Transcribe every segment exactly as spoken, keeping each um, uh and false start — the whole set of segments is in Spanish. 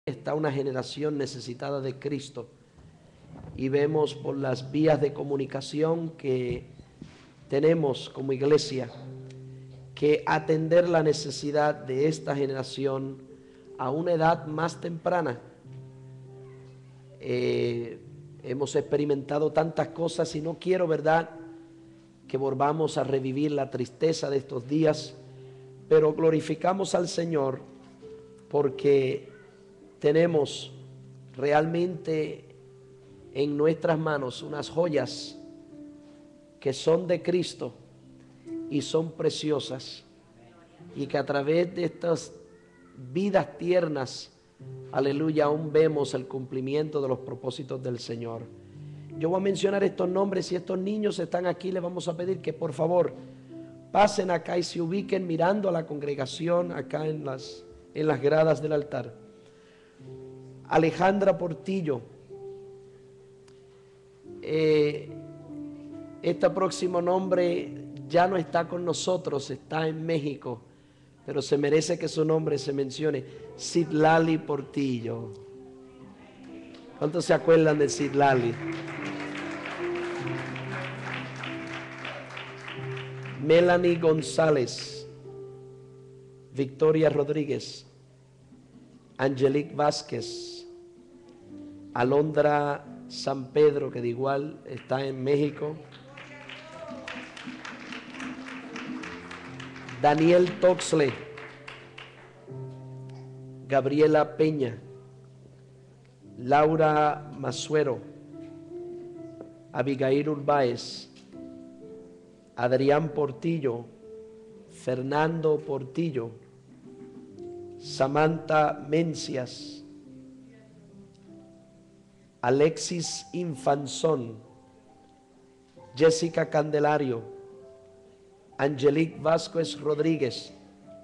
está una generación necesitada de Cristo y vemos por las vías de comunicación que tenemos como iglesia que atender la necesidad de esta generación a una edad más temprana. Eh, hemos experimentado tantas cosas y no quiero, ¿verdad?, que volvamos a revivir la tristeza de estos días, pero glorificamos al Señor porque tenemos realmente en nuestras manos unas joyas que son de Cristo y son preciosas, y que a través de estas vidas tiernas, aleluya, aún vemos el cumplimiento de los propósitos del Señor. Yo voy a mencionar estos nombres. Si estos niños están aquí, les vamos a pedir que por favor pasen acá y se ubiquen mirando a la congregación acá en las, en las gradas del altar. Alejandra Portillo, eh, este próximo nombre ya no está con nosotros, está en México, pero se merece que su nombre se mencione. Citlali Portillo. ¿Cuántos se acuerdan de Citlali? Melanie González, Victoria Rodríguez, Angelique Vázquez, Alondra San Pedro, que de igual está en México, Daniel Toxle, Gabriela Peña, Laura Masuero, Abigail Urbáez, Adrián Portillo, Fernando Portillo, Samantha Mencias, Alexis Infanzón, Jessica Candelario, Angelique Vázquez Rodríguez,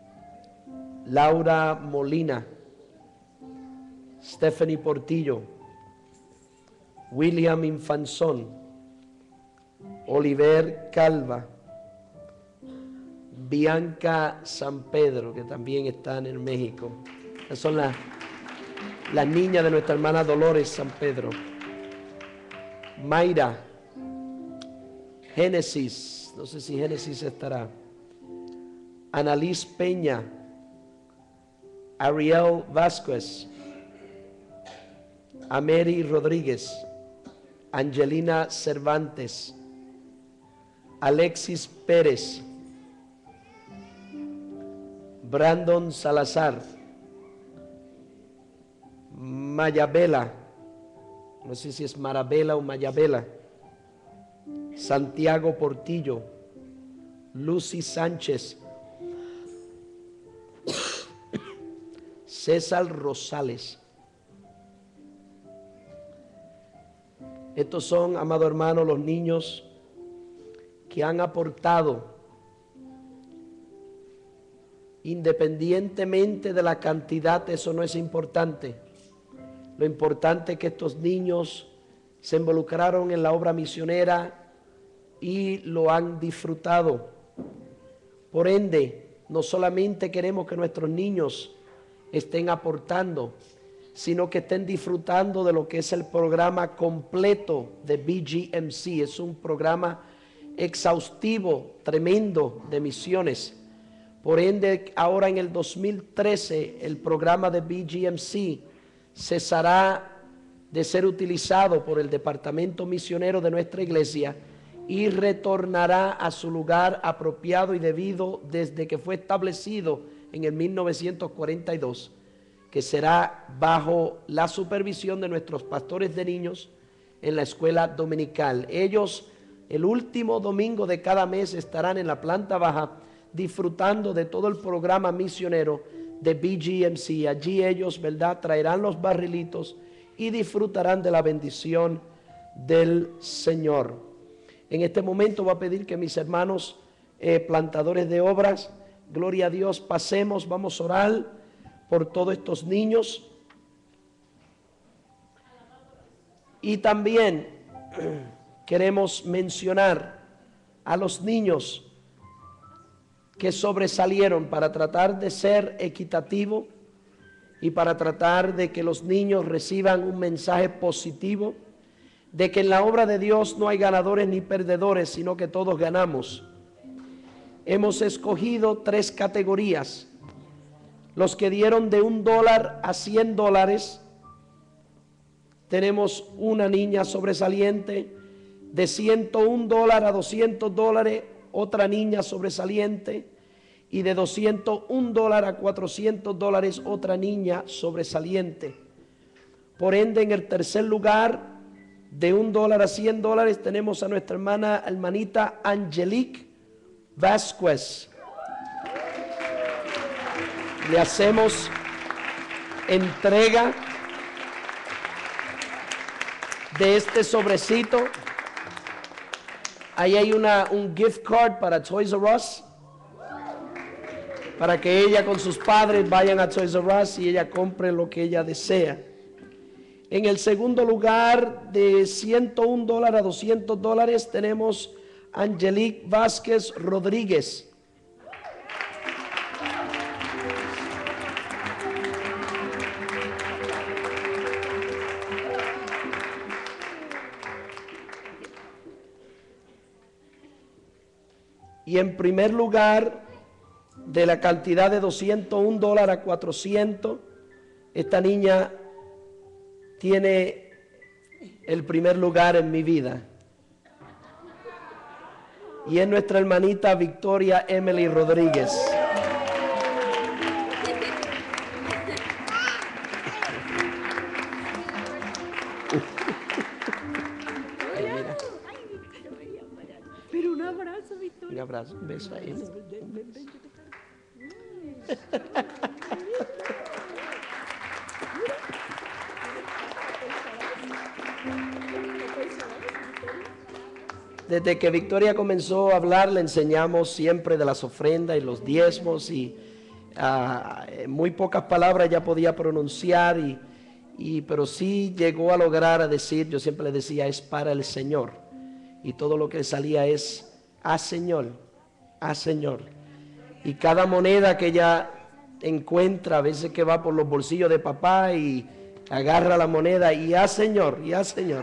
Laura Molina, Stephanie Portillo, William Infanzón, Oliver Calva, Bianca San Pedro, que también están en México. Esas son las, las niñas de nuestra hermana Dolores San Pedro. Mayra, Génesis, no sé si Génesis estará. Annalise Peña, Ariel Vázquez, Ameri Rodríguez, Angelina Cervantes, Alexis Pérez, Brandon Salazar, Mayabela, no sé si es Marabela o Mayabela, Santiago Portillo, Lucy Sánchez, César Rosales. Estos son, amado hermano, los niños que han aportado, independientemente de la cantidad. Eso no es importante. Lo importante es que estos niños se involucraron en la obra misionera y lo han disfrutado. Por ende, no solamente queremos que nuestros niños estén aportando, sino que estén disfrutando de lo que es el programa completo de B G M C. Es un programa exhaustivo, tremendo, de misiones. Por ende, ahora en el dos mil trece, el programa de B G M C cesará de ser utilizado por el departamento misionero de nuestra iglesia y retornará a su lugar apropiado y debido desde que fue establecido en el mil novecientos cuarenta y dos, que será bajo la supervisión de nuestros pastores de niños en la escuela dominical. Ellos, el último domingo de cada mes, estarán en la planta baja disfrutando de todo el programa misionero de B G M C. Allí ellos, ¿verdad?, traerán los barrilitos y disfrutarán de la bendición del Señor. En este momento voy a pedir que mis hermanos eh, plantadores de obras, gloria a Dios, pasemos, vamos a orar por todos estos niños. Y también queremos mencionar a los niños que sobresalieron para tratar de ser equitativo y para tratar de que los niños reciban un mensaje positivo, de que en la obra de Dios no hay ganadores ni perdedores, sino que todos ganamos. Hemos escogido tres categorías: los que dieron de un dólar a cien dólares, tenemos una niña sobresaliente; de ciento un dólares a doscientos dólares, otra niña sobresaliente; y de doscientos un dólares a cuatrocientos dólares, otra niña sobresaliente. Por ende, en el tercer lugar, de un dólar a cien dólares, tenemos a nuestra hermana, hermanita Angelique Vázquez. Le hacemos entrega de este sobrecito. Ahí hay una, un gift card para Toys R Us, para que ella con sus padres vayan a Toys R Us y ella compre lo que ella desea. En el segundo lugar, de ciento un dólares a doscientos dólares, tenemos Angelique Vázquez Rodríguez. Y en primer lugar, de la cantidad de doscientos un dólares a cuatrocientos, esta niña tiene el primer lugar en mi vida. Y es nuestra hermanita Victoria Emily Rodríguez. Pero un abrazo, Victoria. Un abrazo, un beso a él. Desde que Victoria comenzó a hablar, le enseñamos siempre de las ofrendas y los diezmos, y uh, en muy pocas palabras ya podía pronunciar, y, y, pero sí llegó a lograr a decir, yo siempre le decía, es para el Señor, y todo lo que salía es, a Señor, a Señor. Y cada moneda que ella encuentra, a veces que va por los bolsillos de papá y agarra la moneda, y a Señor, y a Señor.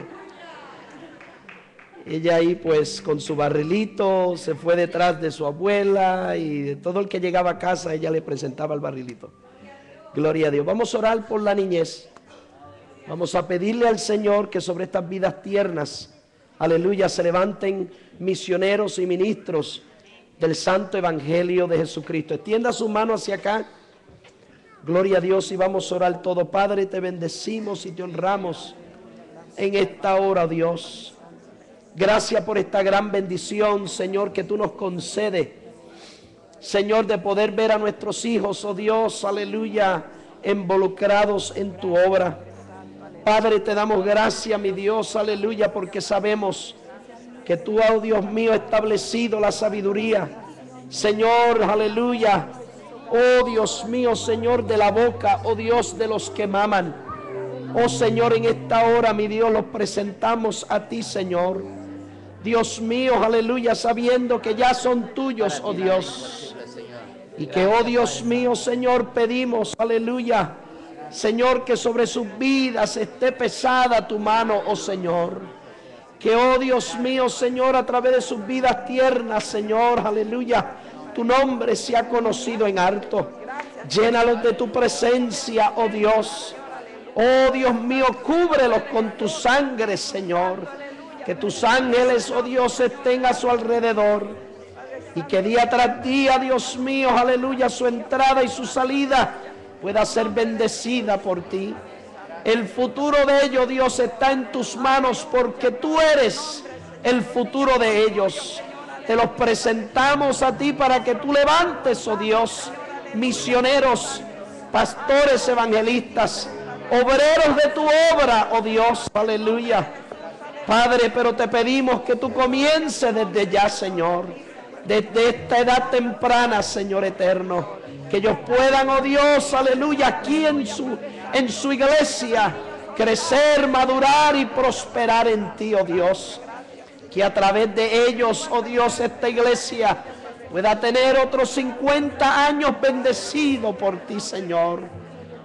Ella ahí pues con su barrilito se fue detrás de su abuela, y de todo el que llegaba a casa ella le presentaba el barrilito. Gloria a Dios. Vamos a orar por la niñez. Vamos a pedirle al Señor que sobre estas vidas tiernas, aleluya, se levanten misioneros y ministros del santo evangelio de Jesucristo. Extienda su mano hacia acá. Gloria a Dios, y vamos a orar todo. Padre, te bendecimos y te honramos en esta hora, Dios. Gracias por esta gran bendición, Señor, que tú nos concedes, Señor, de poder ver a nuestros hijos, oh Dios, aleluya, involucrados en tu obra. Padre, te damos gracias, mi Dios, aleluya, porque sabemos que tú, oh Dios mío, has establecido la sabiduría, Señor, aleluya, oh Dios mío, Señor, de la boca, oh Dios, de los que maman. Oh Señor, en esta hora, mi Dios, los presentamos a ti, Señor. Dios mío, aleluya, sabiendo que ya son tuyos, oh Dios. Y que, oh Dios mío, Señor, pedimos, aleluya, Señor, que sobre sus vidas esté pesada tu mano, oh Señor. Que, oh Dios mío, Señor, a través de sus vidas tiernas, Señor, aleluya, tu nombre sea conocido en alto. Llénalos de tu presencia, oh Dios. Oh Dios mío, cúbrelos con tu sangre, Señor. Que tus ángeles, oh Dios, estén a su alrededor. Y que día tras día, Dios mío, aleluya, su entrada y su salida pueda ser bendecida por ti. El futuro de ellos, Dios, está en tus manos, porque tú eres el futuro de ellos. Te los presentamos a ti para que tú levantes, oh Dios, misioneros, pastores, evangelistas, obreros de tu obra, oh Dios, aleluya. Padre, pero te pedimos que tú comiences desde ya, Señor, desde esta edad temprana, Señor eterno, que ellos puedan, oh Dios, aleluya, aquí en su, en su iglesia, crecer, madurar y prosperar en ti, oh Dios. Que a través de ellos, oh Dios, esta iglesia pueda tener otros cincuenta años bendecido por ti, Señor.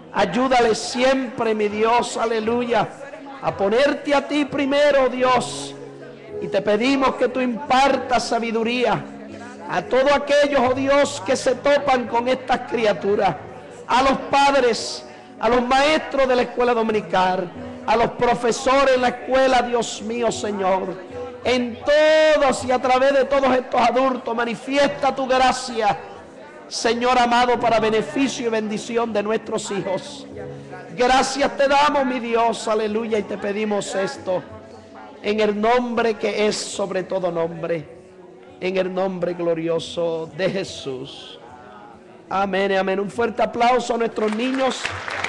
Ayúdale siempre, mi Dios, aleluya, a ponerte a ti primero, Dios. Y te pedimos que tú impartas sabiduría a todos aquellos, oh Dios, que se topan con estas criaturas, a los padres, a los maestros de la escuela dominical, a los profesores en la escuela, Dios mío, Señor. En todos y a través de todos estos adultos, manifiesta tu gracia, Señor amado, para beneficio y bendición de nuestros hijos. Gracias te damos, mi Dios, aleluya, y te pedimos esto en el nombre que es sobre todo nombre, en el nombre glorioso de Jesús. Amén, amén. Un fuerte aplauso a nuestros niños.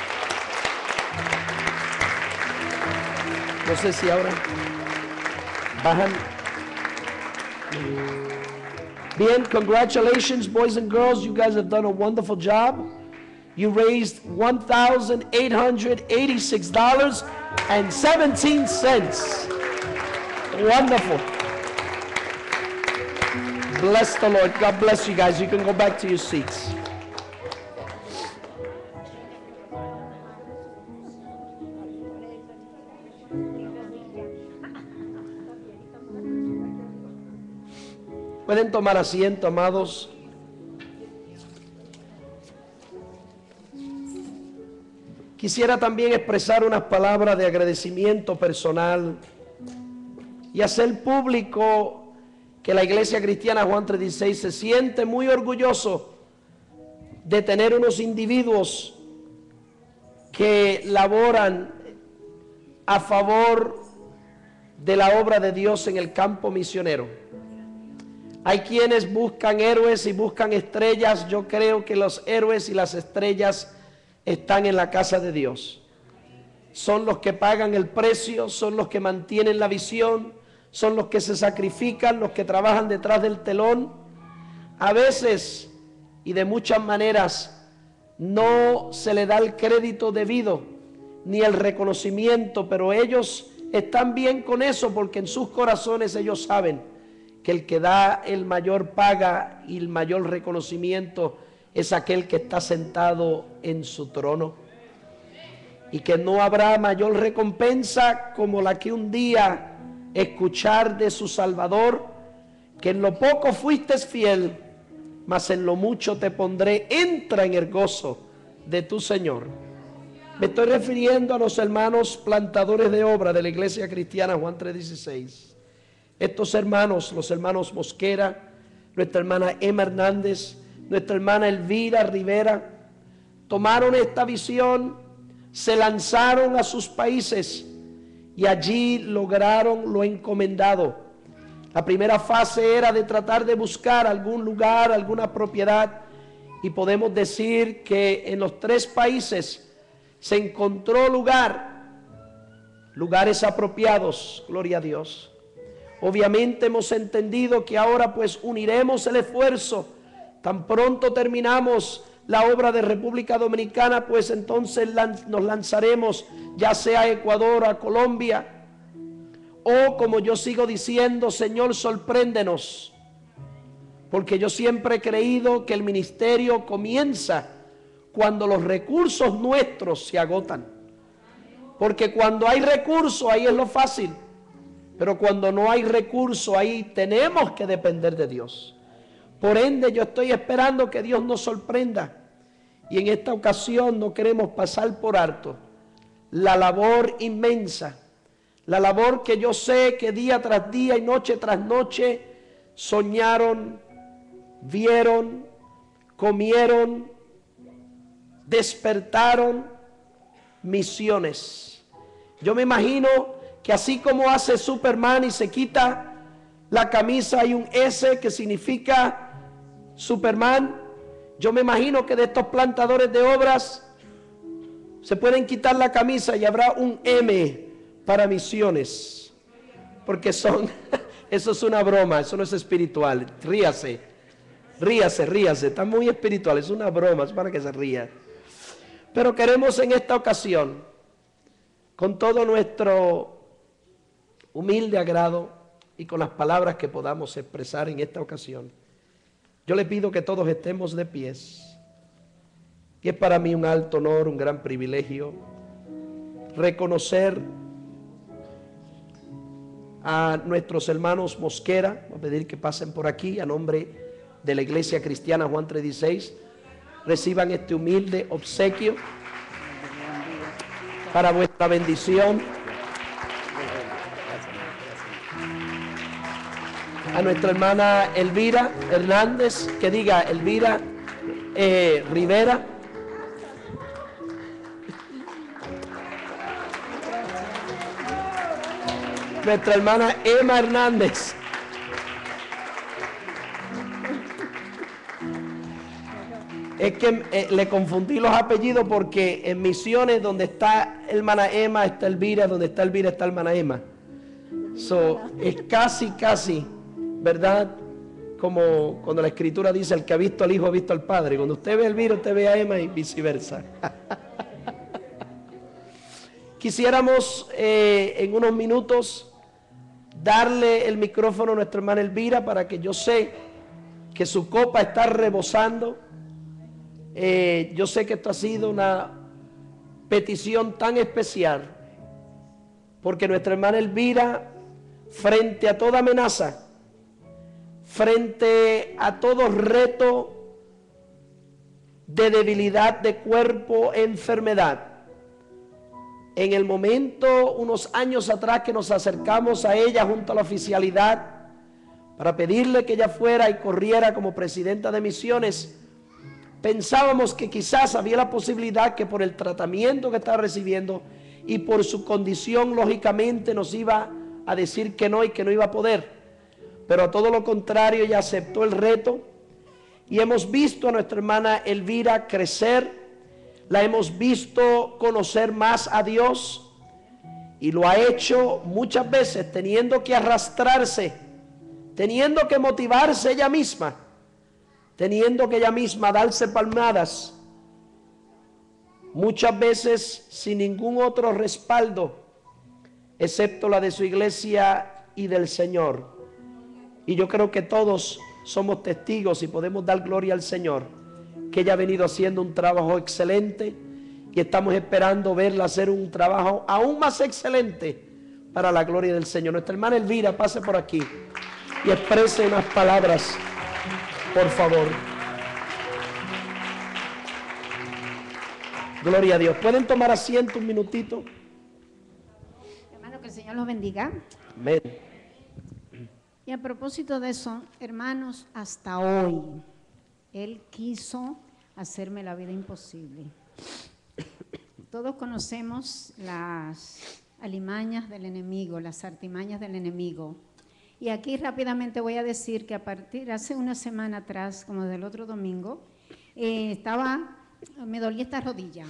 No sé si ahora bajan. Bien, congratulations, boys and girls. You guys have done a wonderful job. You raised one thousand eight hundred eighty-six dollars and seventeen cents. Wonderful. Bless the Lord. God bless you guys. You can go back to your seats. Pueden tomar asiento, amados. Quisiera también expresar unas palabras de agradecimiento personal y hacer público que la Iglesia Cristiana Juan tres dieciséis se siente muy orgulloso de tener unos individuos que laboran a favor de la obra de Dios en el campo misionero. Hay quienes buscan héroes y buscan estrellas. Yo creo que los héroes y las estrellas están en la casa de Dios. Son los que pagan el precio, son los que mantienen la visión, son los que se sacrifican, los que trabajan detrás del telón. A veces y de muchas maneras no se le da el crédito debido ni el reconocimiento, pero ellos están bien con eso porque en sus corazones ellos saben que el que da el mayor paga y el mayor reconocimiento es aquel que está sentado en su trono, y que no habrá mayor recompensa como la que un día escuchar de su Salvador, que en lo poco fuiste fiel, mas en lo mucho te pondré, entra en el gozo de tu Señor. Me estoy refiriendo a los hermanos plantadores de obra de la Iglesia Cristiana Juan tres dieciséis. Estos hermanos, los hermanos Mosquera, nuestra hermana Emma Hernández, nuestra hermana Elvira Rivera, tomaron esta visión, se lanzaron a sus países y allí lograron lo encomendado. La primera fase era de tratar de buscar algún lugar, alguna propiedad, y podemos decir que en los tres países se encontró lugar, lugares apropiados, gloria a Dios. Obviamente hemos entendido que ahora pues uniremos el esfuerzo. Tan pronto terminamos la obra de República Dominicana, pues entonces nos lanzaremos ya sea a Ecuador, a Colombia, o como yo sigo diciendo, Señor, sorpréndenos, porque yo siempre he creído que el ministerio comienza cuando los recursos nuestros se agotan, porque cuando hay recursos ahí es lo fácil, pero cuando no hay recursos ahí tenemos que depender de Dios. Por ende, yo estoy esperando que Dios nos sorprenda. Y en esta ocasión no queremos pasar por alto la labor inmensa, la labor que yo sé que día tras día y noche tras noche soñaron, vieron, comieron, despertaron misiones. Yo me imagino que así como hace Superman y se quita la camisa, hay un S que significa Superman. Yo me imagino que de estos plantadores de obras se pueden quitar la camisa y habrá un M para misiones, porque son, eso es una broma, eso no es espiritual. Ríase, ríase, ríase, está muy espiritual, es una broma, es para que se ría. Pero queremos en esta ocasión, con todo nuestro humilde agrado y con las palabras que podamos expresar en esta ocasión, yo le pido que todos estemos de pies Y es para mí un alto honor, un gran privilegio reconocer a nuestros hermanos Mosquera. Voy a pedir que pasen por aquí a nombre de la Iglesia Cristiana Juan tres dieciséis. Reciban este humilde obsequio para vuestra bendición. A nuestra hermana Elvira Hernández, que diga Elvira eh, Rivera. Nuestra hermana Emma Hernández. Es que eh, le confundí los apellidos porque en Misiones, donde está hermana Emma, está Elvira, donde está Elvira, está hermana Emma. So, es casi, casi, ¿verdad? Como cuando la Escritura dice, el que ha visto al Hijo ha visto al Padre. Cuando usted ve a Elvira, usted ve a Emma y viceversa. Quisiéramos eh, en unos minutos darle el micrófono a nuestra hermana Elvira, para que yo sé que su copa está rebosando. Eh, yo sé que esto ha sido una petición tan especial, porque nuestra hermana Elvira, frente a toda amenaza, frente a todo reto de debilidad de cuerpo, enfermedad, en el momento, unos años atrás, que nos acercamos a ella junto a la oficialidad para pedirle que ella fuera y corriera como presidenta de misiones, pensábamos que quizás había la posibilidad que por el tratamiento que estaba recibiendo y por su condición, lógicamente nos iba a decir que no y que no iba a poder. Pero a todo lo contrario, ella aceptó el reto y hemos visto a nuestra hermana Elvira crecer. La hemos visto conocer más a Dios, y lo ha hecho muchas veces teniendo que arrastrarse, teniendo que motivarse ella misma, teniendo que ella misma darse palmadas, muchas veces sin ningún otro respaldo, excepto la de su iglesia y del Señor. Y yo creo que todos somos testigos y podemos dar gloria al Señor, que ella ha venido haciendo un trabajo excelente, y estamos esperando verla hacer un trabajo aún más excelente para la gloria del Señor. Nuestra hermana Elvira, pase por aquí y exprese unas palabras, por favor. Gloria a Dios. ¿Pueden tomar asiento un minutito? Hermano, que el Señor los bendiga. Amén. Y a propósito de eso, hermanos, hasta hoy Él quiso hacerme la vida imposible. Todos conocemos las alimañas del enemigo, las artimañas del enemigo. Y aquí rápidamente voy a decir que a partir, hace una semana atrás, como del otro domingo, eh, estaba, me dolía esta rodilla.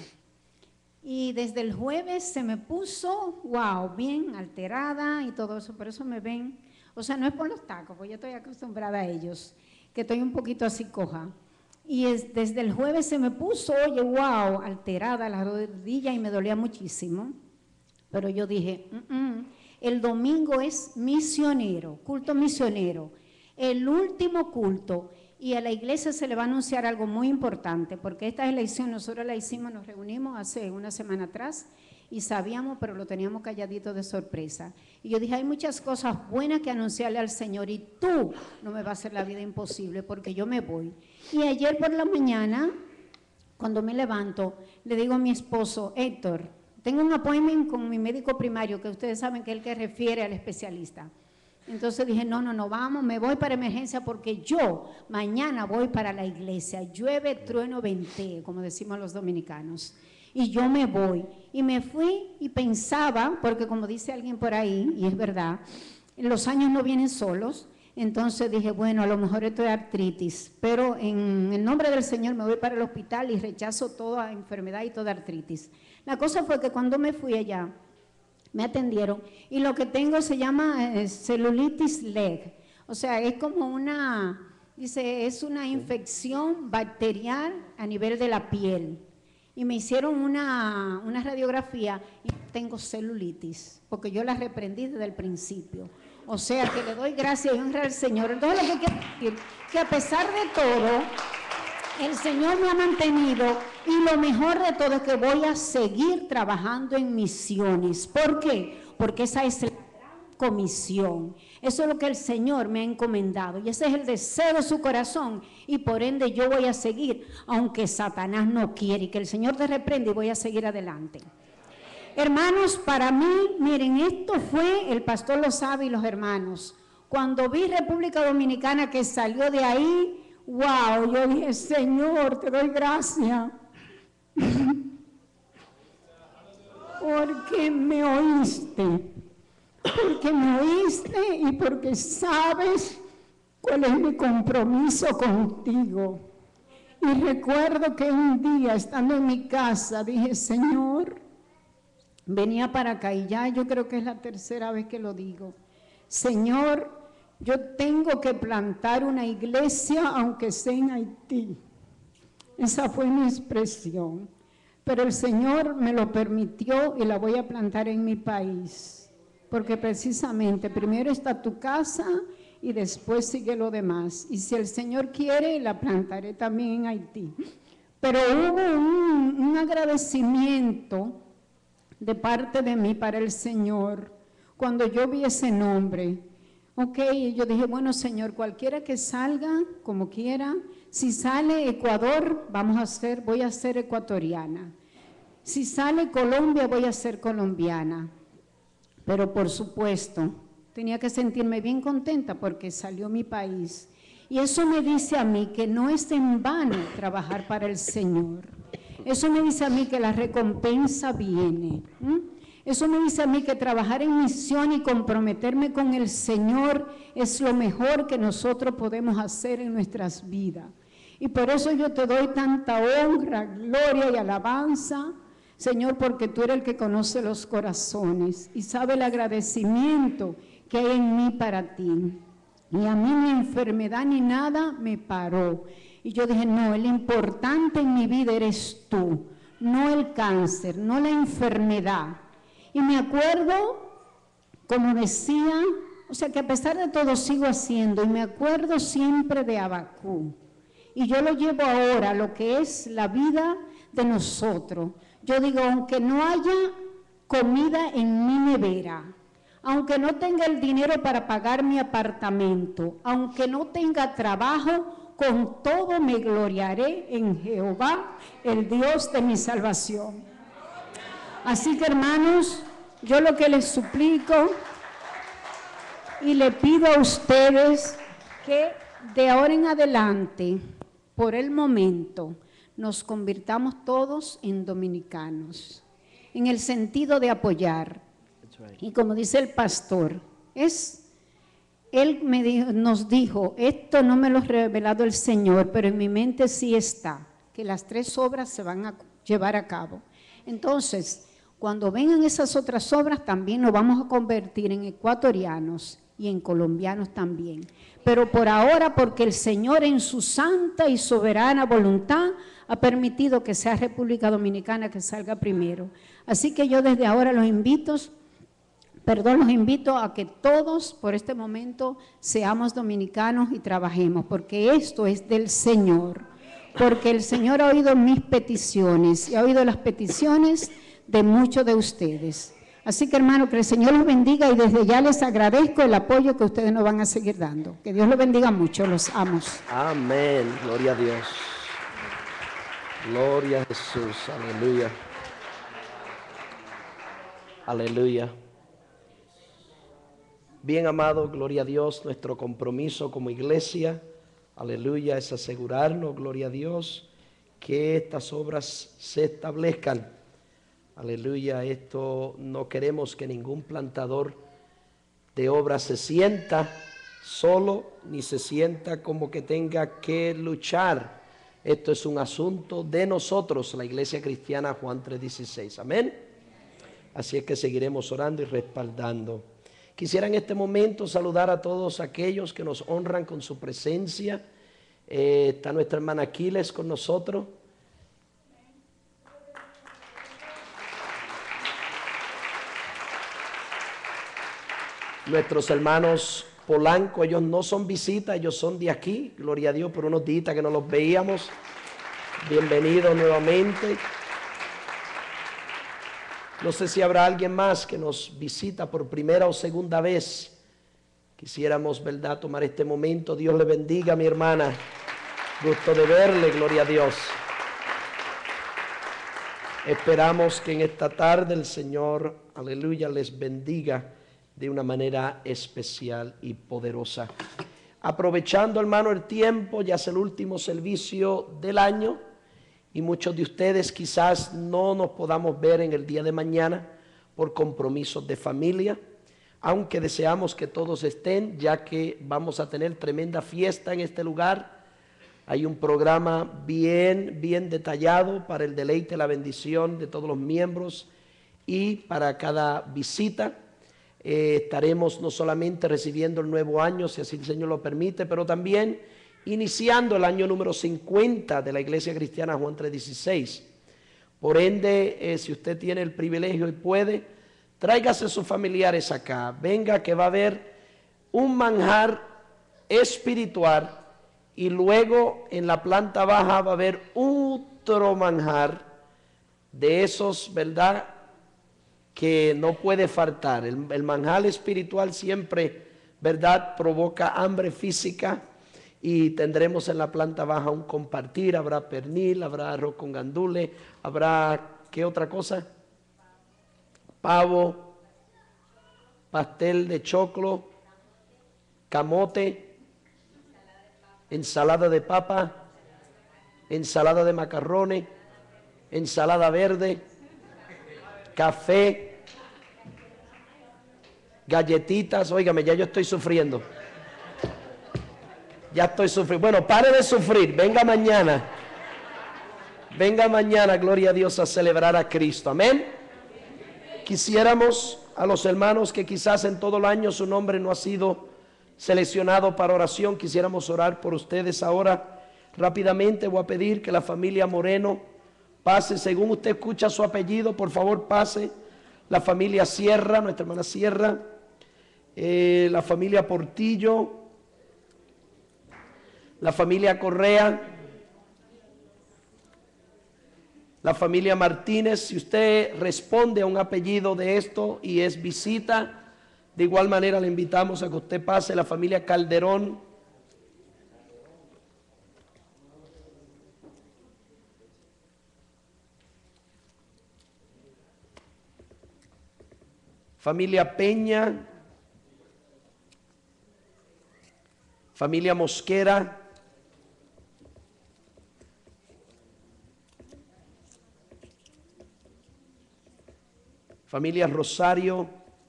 Y desde el jueves se me puso, wow, bien alterada y todo eso, por eso me ven. O sea, no es por los tacos, porque yo estoy acostumbrada a ellos, que estoy un poquito así coja. Y es, desde el jueves se me puso, oye, wow, alterada la rodilla y me dolía muchísimo. Pero yo dije, mm -mm, el domingo es misionero, culto misionero, el último culto. Y a la iglesia se le va a anunciar algo muy importante, porque esta elección nosotros la hicimos, nos reunimos hace una semana atrás y sabíamos, pero lo teníamos calladito de sorpresa. Y yo dije, hay muchas cosas buenas que anunciarle al Señor, y tú no me vas a hacer la vida imposible, porque yo me voy. Y ayer por la mañana, cuando me levanto, le digo a mi esposo, Héctor, tengo un appointment con mi médico primario, que ustedes saben que es el que refiere al especialista. Entonces dije, no, no, no, vamos, me voy para emergencia, porque yo mañana voy para la iglesia, llueve, trueno, ventee, como decimos los dominicanos. Y yo me voy, y me fui y pensaba, porque como dice alguien por ahí, y es verdad, los años no vienen solos. Entonces dije, bueno, a lo mejor esto es artritis, pero en el nombre del Señor me voy para el hospital y rechazo toda enfermedad y toda artritis. La cosa fue que cuando me fui allá, me atendieron, y lo que tengo se llama eh, celulitis leg, o sea, es como una, dice, es una infección bacterial a nivel de la piel. Y me hicieron una, una radiografía y tengo celulitis, porque yo la reprendí desde el principio. O sea, que le doy gracias y honra al Señor. Entonces lo que quiero decir, que a pesar de todo, El Señor me ha mantenido y lo mejor de todo es que voy a seguir trabajando en misiones. ¿Por qué? Porque esa es la gran comisión. Eso es lo que el Señor me ha encomendado y ese es el deseo de su corazón y por ende yo voy a seguir, aunque Satanás no quiere y que el Señor te reprenda y voy a seguir adelante. Hermanos, para mí, miren, esto fue, el pastor lo sabe y los hermanos, cuando vi República Dominicana que salió de ahí, wow, yo dije, Señor, te doy gracias, porque me oíste, porque me oíste y porque sabes cuál es mi compromiso contigo. Y recuerdo que un día, estando en mi casa, dije, Señor, venía para acá y ya yo creo que es la tercera vez que lo digo, Señor, yo tengo que plantar una iglesia aunque sea en Haití. Esa fue mi expresión. Pero el Señor me lo permitió y la voy a plantar en mi país. Porque precisamente primero está tu casa y después sigue lo demás. Y si el Señor quiere, la plantaré también en Haití. Pero hubo un, un agradecimiento de parte de mí para el Señor cuando yo vi ese nombre. Ok, yo dije, bueno, Señor, cualquiera que salga, como quiera, si sale Ecuador, vamos a ser, voy a ser ecuatoriana. Si sale Colombia, voy a ser colombiana. Pero por supuesto, tenía que sentirme bien contenta porque salió mi país. Y eso me dice a mí que no es en vano trabajar para el Señor. Eso me dice a mí que la recompensa viene. ¿Mm? Eso me dice a mí que trabajar en misión y comprometerme con el Señor es lo mejor que nosotros podemos hacer en nuestras vidas. Y por eso yo te doy tanta honra, gloria y alabanza, Señor, porque tú eres el que conoce los corazones y sabe el agradecimiento que hay en mí para ti. Y a mí ni enfermedad ni nada me paró. Y yo dije, no, el importante en mi vida eres tú, no el cáncer, no la enfermedad. Y me acuerdo, como decía, o sea que a pesar de todo sigo haciendo, y me acuerdo siempre de Abacú. Y yo lo llevo ahora, lo que es la vida de nosotros. Yo digo, aunque no haya comida en mi nevera, aunque no tenga el dinero para pagar mi apartamento, aunque no tenga trabajo, con todo me gloriaré en Jehová, el Dios de mi salvación. Así que, hermanos, yo lo que les suplico y le pido a ustedes que de ahora en adelante, por el momento, nos convirtamos todos en dominicanos, en el sentido de apoyar. Y como dice el pastor, es, él me dijo, nos dijo, esto no me lo ha revelado el Señor, pero en mi mente sí está, que las tres obras se van a llevar a cabo. Entonces, cuando vengan esas otras obras, también nos vamos a convertir en ecuatorianos y en colombianos también. Pero por ahora, porque el Señor en su santa y soberana voluntad ha permitido que sea República Dominicana que salga primero. Así que yo desde ahora los invito, perdón, los invito a que todos por este momento seamos dominicanos y trabajemos, porque esto es del Señor. Porque el Señor ha oído mis peticiones y ha oído las peticiones de muchos de ustedes. Así que, hermano, que el Señor los bendiga y desde ya les agradezco el apoyo que ustedes nos van a seguir dando. Que Dios los bendiga mucho, los amo. Amén, gloria a Dios. Gloria a Jesús, aleluya. Aleluya. Bien, amado, gloria a Dios, nuestro compromiso como iglesia, aleluya, es asegurarnos, gloria a Dios, que estas obras se establezcan. Aleluya, esto no queremos que ningún plantador de obras se sienta solo, ni se sienta como que tenga que luchar. Esto es un asunto de nosotros, la Iglesia Cristiana Juan tres dieciséis. Amén. Así es que seguiremos orando y respaldando. Quisiera en este momento saludar a todos aquellos que nos honran con su presencia. Eh, está nuestra hermana Aquiles con nosotros. Nuestros hermanos Polanco, ellos no son visitas, ellos son de aquí, gloria a Dios, por unos días que no los veíamos. Bienvenido nuevamente. No sé si habrá alguien más que nos visita por primera o segunda vez. Quisiéramos, ¿verdad?, tomar este momento. Dios le bendiga, mi hermana. Gusto de verle, gloria a Dios. Esperamos que en esta tarde el Señor, aleluya, les bendiga de una manera especial y poderosa. Aprovechando, hermano, el tiempo, ya es el último servicio del año y muchos de ustedes quizás no nos podamos ver en el día de mañana por compromisos de familia, aunque deseamos que todos estén, ya que vamos a tener tremenda fiesta en este lugar. Hay un programa bien, bien detallado para el deleite, la bendición de todos los miembros y para cada visita. Eh, estaremos no solamente recibiendo el nuevo año, si así el Señor lo permite, pero también iniciando el año número cincuenta de la Iglesia Cristiana Juan tres dieciséis. Por ende, eh, si usted tiene el privilegio y puede, tráigase a sus familiares acá. Venga, que va a haber un manjar espiritual. Y luego en la planta baja va a haber otro manjar de esos, ¿verdad?, que no puede faltar. El, el manjar espiritual siempre, ¿verdad?, provoca hambre física. Y tendremos en la planta baja un compartir. Habrá pernil, habrá arroz con gandules, habrá, ¿qué otra cosa? Pavo, pastel de choclo, camote, ensalada de papa, ensalada de macarrones, ensalada verde, café, galletitas. Óigame, ya yo estoy sufriendo. Ya estoy sufriendo. Bueno, pare de sufrir. Venga mañana. Venga mañana, gloria a Dios, a celebrar a Cristo. Amén. Quisiéramos a los hermanos que quizás en todo el año su nombre no ha sido seleccionado para oración, quisiéramos orar por ustedes ahora. Rápidamente voy a pedir que la familia Moreno pase, según usted escucha su apellido, por favor pase. La familia Sierra, nuestra hermana Sierra, eh, la familia Portillo, la familia Correa, la familia Martínez. Si usted responde a un apellido de esto y es visita, de igual manera le invitamos a que usted pase. La familia Calderón, familia Peña, familia Mosquera, familia Rosario,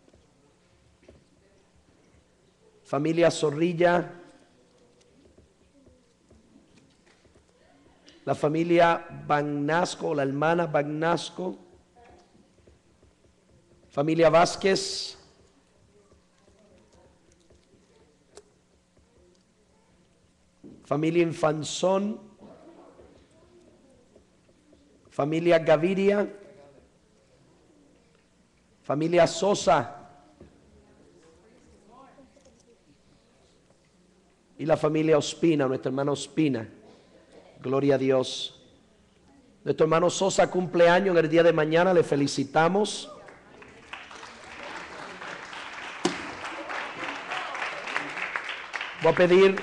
familia Zorrilla, la familia Bagnasco, la hermana Bagnasco, familia Vázquez, familia Infanzón, familia Gaviria, familia Sosa y la familia Ospina, nuestra hermana Ospina. Gloria a Dios. Nuestro hermano Sosa cumple año en el día de mañana, le felicitamos. Voy a pedir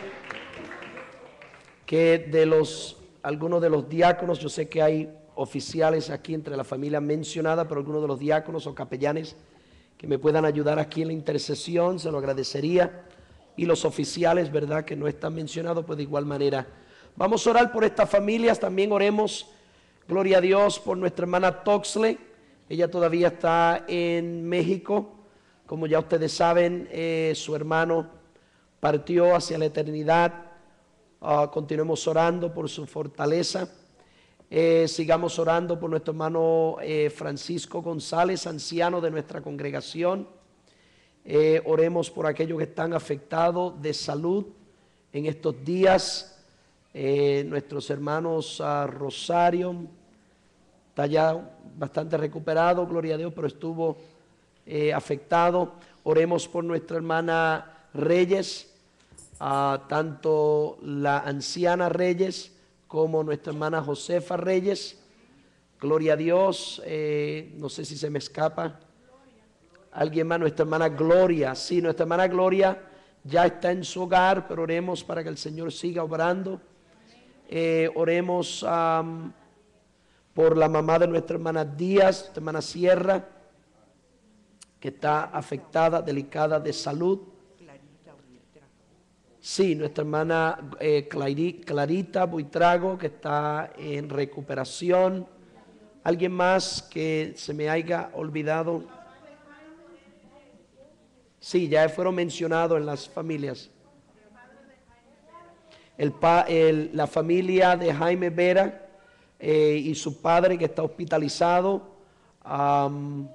que de los, algunos de los diáconos, yo sé que hay oficiales aquí entre la familia mencionada, pero algunos de los diáconos o capellanes que me puedan ayudar aquí en la intercesión, se lo agradecería. Y los oficiales, ¿verdad?, que no están mencionados, pues de igual manera. Vamos a orar por estas familias, también oremos, gloria a Dios, por nuestra hermana Toxle. Ella todavía está en México. Como ya ustedes saben, eh, su hermano partió hacia la eternidad. Uh, continuemos orando por su fortaleza. Eh, sigamos orando por nuestro hermano eh, Francisco González, anciano de nuestra congregación. Eh, oremos por aquellos que están afectados de salud en estos días. Eh, nuestros hermanos uh, Rosario está ya bastante recuperado, gloria a Dios, pero estuvo eh, afectado. Oremos por nuestra hermana Reyes, uh, tanto la anciana Reyes como nuestra hermana Josefa Reyes. Gloria a Dios. Eh, no sé si se me escapa. Alguien más, nuestra hermana Gloria. Sí, nuestra hermana Gloria ya está en su hogar, pero oremos para que el Señor siga obrando. Eh, oremos um, por la mamá de nuestra hermana Díaz, nuestra hermana Sierra, que está afectada, delicada de salud. Sí, nuestra hermana eh, Clarita Buitrago, que está en recuperación. ¿Alguien más que se me haya olvidado? Sí, ya fueron mencionados en las familias. El pa, el, la familia de Jaime Vera eh, y su padre que está hospitalizado. Um,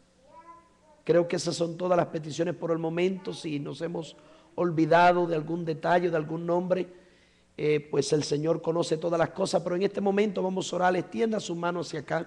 creo que esas son todas las peticiones por el momento. Si nos hemos olvidado de algún detalle, de algún nombre, eh, pues el Señor conoce todas las cosas. Pero en este momento vamos a orar. Extienda su mano hacia acá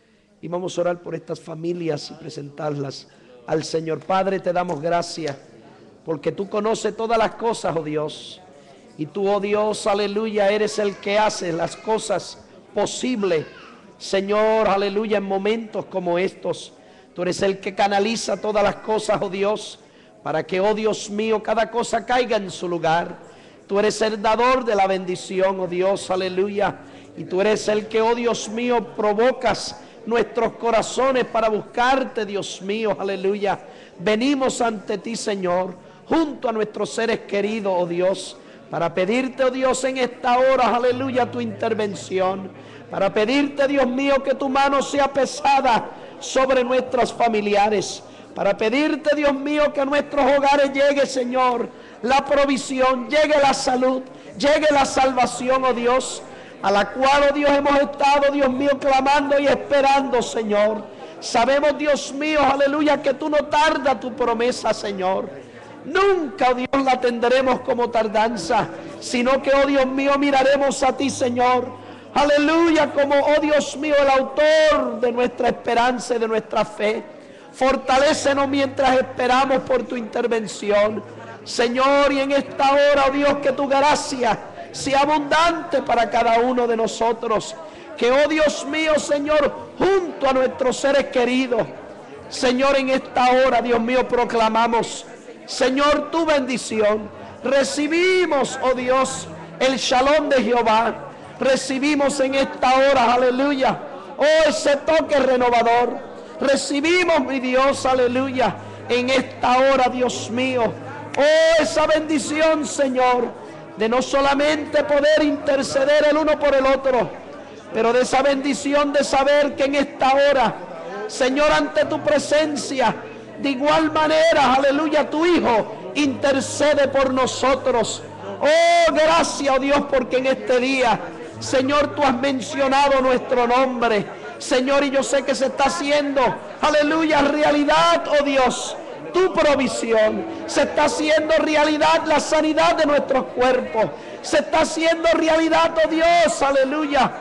y vamos a orar por estas familias y presentarlas al Señor. Padre, te damos gracias porque tú conoces todas las cosas, oh Dios. Y tú, oh Dios, aleluya, eres el que hace las cosas posibles, Señor, aleluya, en momentos como estos. Tú eres el que canaliza todas las cosas, oh Dios, para que, oh Dios mío, cada cosa caiga en su lugar. Tú eres el dador de la bendición, oh Dios, aleluya. Y tú eres el que, oh Dios mío, provocas nuestros corazones para buscarte, Dios mío, aleluya. Venimos ante ti, Señor, junto a nuestros seres queridos, oh Dios, para pedirte, oh Dios, en esta hora, aleluya, tu intervención. Para pedirte, Dios mío, que tu mano sea pesada sobre nuestros familiares. Para pedirte, Dios mío, que a nuestros hogares llegue, Señor, la provisión, llegue la salud, llegue la salvación, oh Dios, a la cual, oh Dios, hemos estado, Dios mío, clamando y esperando, Señor. Sabemos, Dios mío, aleluya, que tú no tardas tu promesa, Señor. Nunca, oh Dios, la tendremos como tardanza, sino que, oh Dios mío, miraremos a ti, Señor. Aleluya, como, oh Dios mío, el autor de nuestra esperanza y de nuestra fe. Fortalécenos mientras esperamos por tu intervención, Señor, y en esta hora, oh Dios, que tu gracia sea abundante para cada uno de nosotros. Que, oh Dios mío, Señor, junto a nuestros seres queridos, Señor, en esta hora, Dios mío, proclamamos, Señor, tu bendición. Recibimos, oh Dios, el shalom de Jehová. Recibimos en esta hora, aleluya, oh ese toque renovador. Recibimos, mi Dios, aleluya, en esta hora, Dios mío, oh esa bendición, Señor, de no solamente poder interceder el uno por el otro, pero de esa bendición de saber que en esta hora, Señor, ante tu presencia, de igual manera, aleluya, tu Hijo intercede por nosotros. Oh, gracias, oh Dios, porque en este día, Señor, tú has mencionado nuestro nombre, Señor, y yo sé que se está haciendo, aleluya, realidad, oh Dios, tu provisión. Se está haciendo realidad la sanidad de nuestros cuerpos. Se está haciendo realidad, oh Dios, aleluya.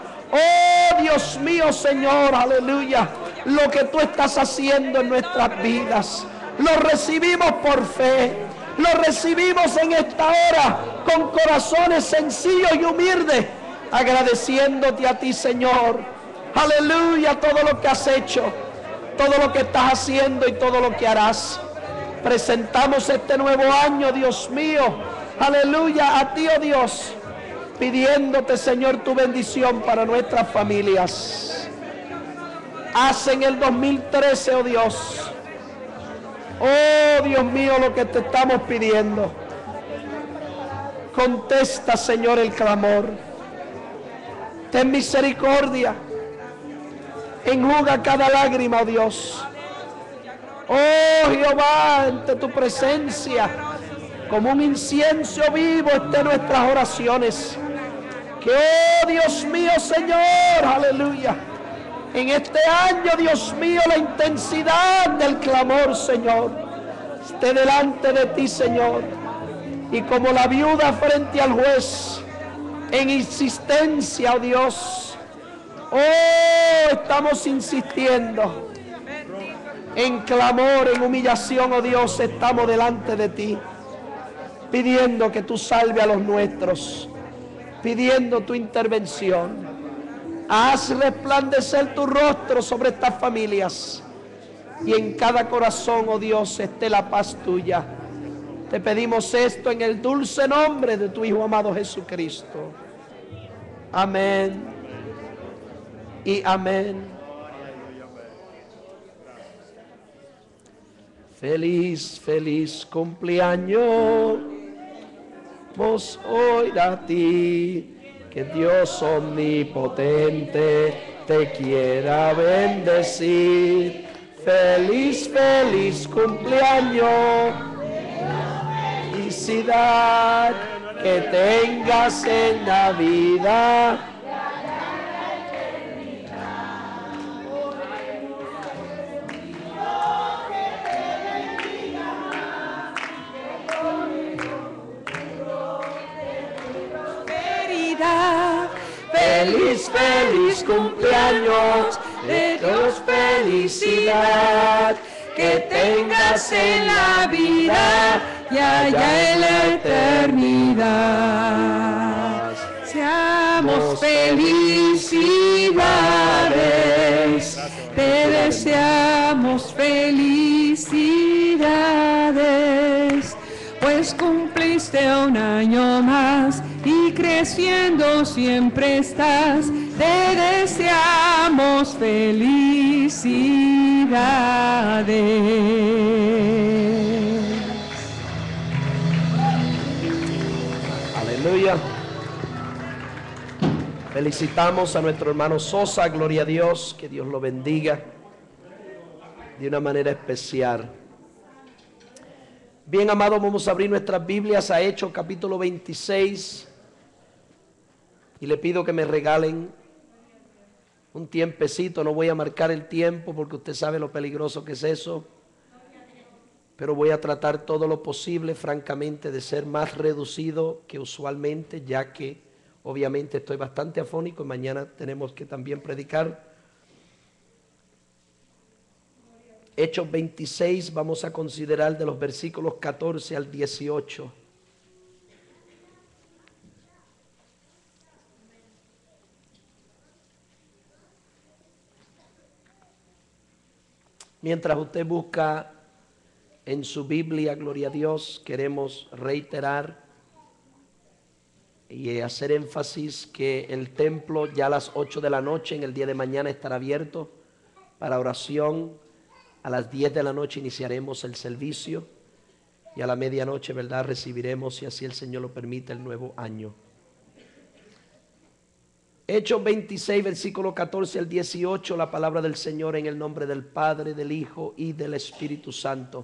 Oh Dios mío, Señor, aleluya, lo que tú estás haciendo en nuestras vidas. Lo recibimos por fe. Lo recibimos en esta hora con corazones sencillos y humildes, agradeciéndote a ti, Señor. Aleluya, todo lo que has hecho, todo lo que estás haciendo y todo lo que harás. Presentamos este nuevo año, Dios mío, aleluya, a ti, oh Dios, pidiéndote, Señor, tu bendición para nuestras familias. Haz en el dos mil trece, oh Dios, oh Dios mío, lo que te estamos pidiendo. Contesta, Señor, el clamor. Ten misericordia. Enjuga cada lágrima, oh Dios. Oh Jehová, ante tu presencia, como un incienso vivo, estén nuestras oraciones. Que, oh Dios mío, Señor, aleluya, en este año, Dios mío, la intensidad del clamor, Señor, esté delante de ti, Señor. Y como la viuda frente al juez, en insistencia, oh Dios, oh, estamos insistiendo. En clamor, en humillación, oh Dios, estamos delante de ti, pidiendo que tú salve a los nuestros. pidiendo tu intervención. Haz resplandecer tu rostro sobre estas familias y en cada corazón, oh Dios, esté la paz tuya. Te pedimos esto en el dulce nombre de tu Hijo amado Jesucristo. Amén y amén. Feliz, feliz cumpleaños hoy a ti, que Dios omnipotente te quiera bendecir. Feliz, feliz cumpleaños, felicidad que tengas en la vida. Feliz, feliz cumpleaños, de Dios felicidad, que tengas en la vida y allá en la eternidad. Seamos felicidades, te deseamos felicidades, pues cumpliste un año más y creciendo siempre estás. Te deseamos felicidades. Aleluya. Felicitamos a nuestro hermano Sosa, gloria a Dios, que Dios lo bendiga de una manera especial. Bien, amados, vamos a abrir nuestras Biblias a Hechos capítulo veintiséis. Y le pido que me regalen un tiempecito. No voy a marcar el tiempo porque usted sabe lo peligroso que es eso. Pero voy a tratar todo lo posible, francamente, de ser más reducido que usualmente, ya que obviamente estoy bastante afónico y mañana tenemos que también predicar. Hechos veintiséis, vamos a considerar de los versículos catorce al dieciocho. Mientras usted busca en su Biblia, gloria a Dios, queremos reiterar y hacer énfasis que el templo ya a las ocho de la noche en el día de mañana estará abierto para oración. A las diez de la noche iniciaremos el servicio y a la medianoche, ¿verdad?, recibiremos, si así el Señor lo permite, el nuevo año. Hechos veintiséis, versículo catorce al dieciocho, la palabra del Señor en el nombre del Padre, del Hijo y del Espíritu Santo.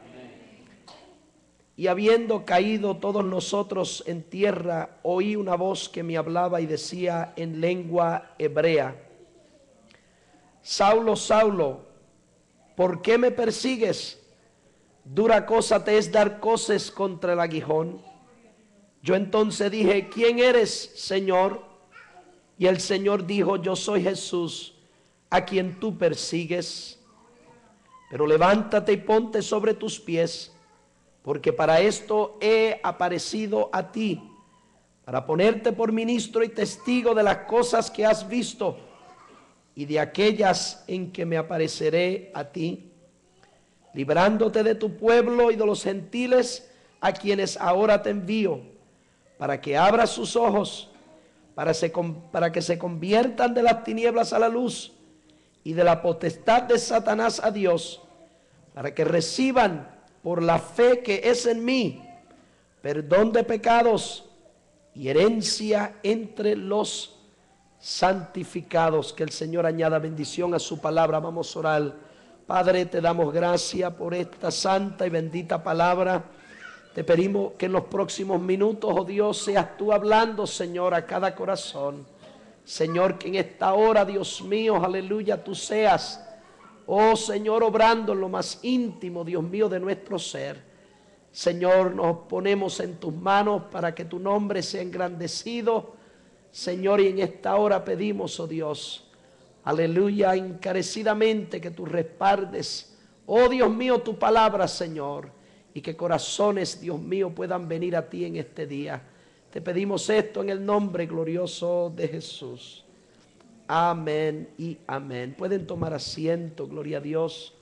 Y habiendo caído todos nosotros en tierra, oí una voz que me hablaba y decía en lengua hebrea: Saulo, Saulo, ¿por qué me persigues? Dura cosa te es dar coces contra el aguijón. Yo entonces dije: ¿quién eres, Señor? Y el Señor dijo: yo soy Jesús, a quien tú persigues. Pero levántate y ponte sobre tus pies, porque para esto he aparecido a ti, para ponerte por ministro y testigo de las cosas que has visto y de aquellas en que me apareceré a ti, librándote de tu pueblo y de los gentiles a quienes ahora te envío, para que abras sus ojos, para, se, para que se conviertan de las tinieblas a la luz y de la potestad de Satanás a Dios, para que reciban por la fe que es en mí perdón de pecados y herencia entre los santificados. Que el Señor añada bendición a su palabra. Vamos a orar. Padre, te damos gracias por esta santa y bendita palabra. Te pedimos que en los próximos minutos, oh Dios, seas tú hablando, Señor, a cada corazón. Señor, que en esta hora, Dios mío, aleluya, tú seas, oh Señor, obrando en lo más íntimo, Dios mío, de nuestro ser. Señor, nos ponemos en tus manos para que tu nombre sea engrandecido. Señor, y en esta hora pedimos, oh Dios, aleluya, encarecidamente que tú respaldes, oh Dios mío, tu palabra, Señor, y que corazones, Dios mío, puedan venir a ti en este día. Te pedimos esto en el nombre glorioso de Jesús. Amén y amén. Pueden tomar asiento, gloria a Dios.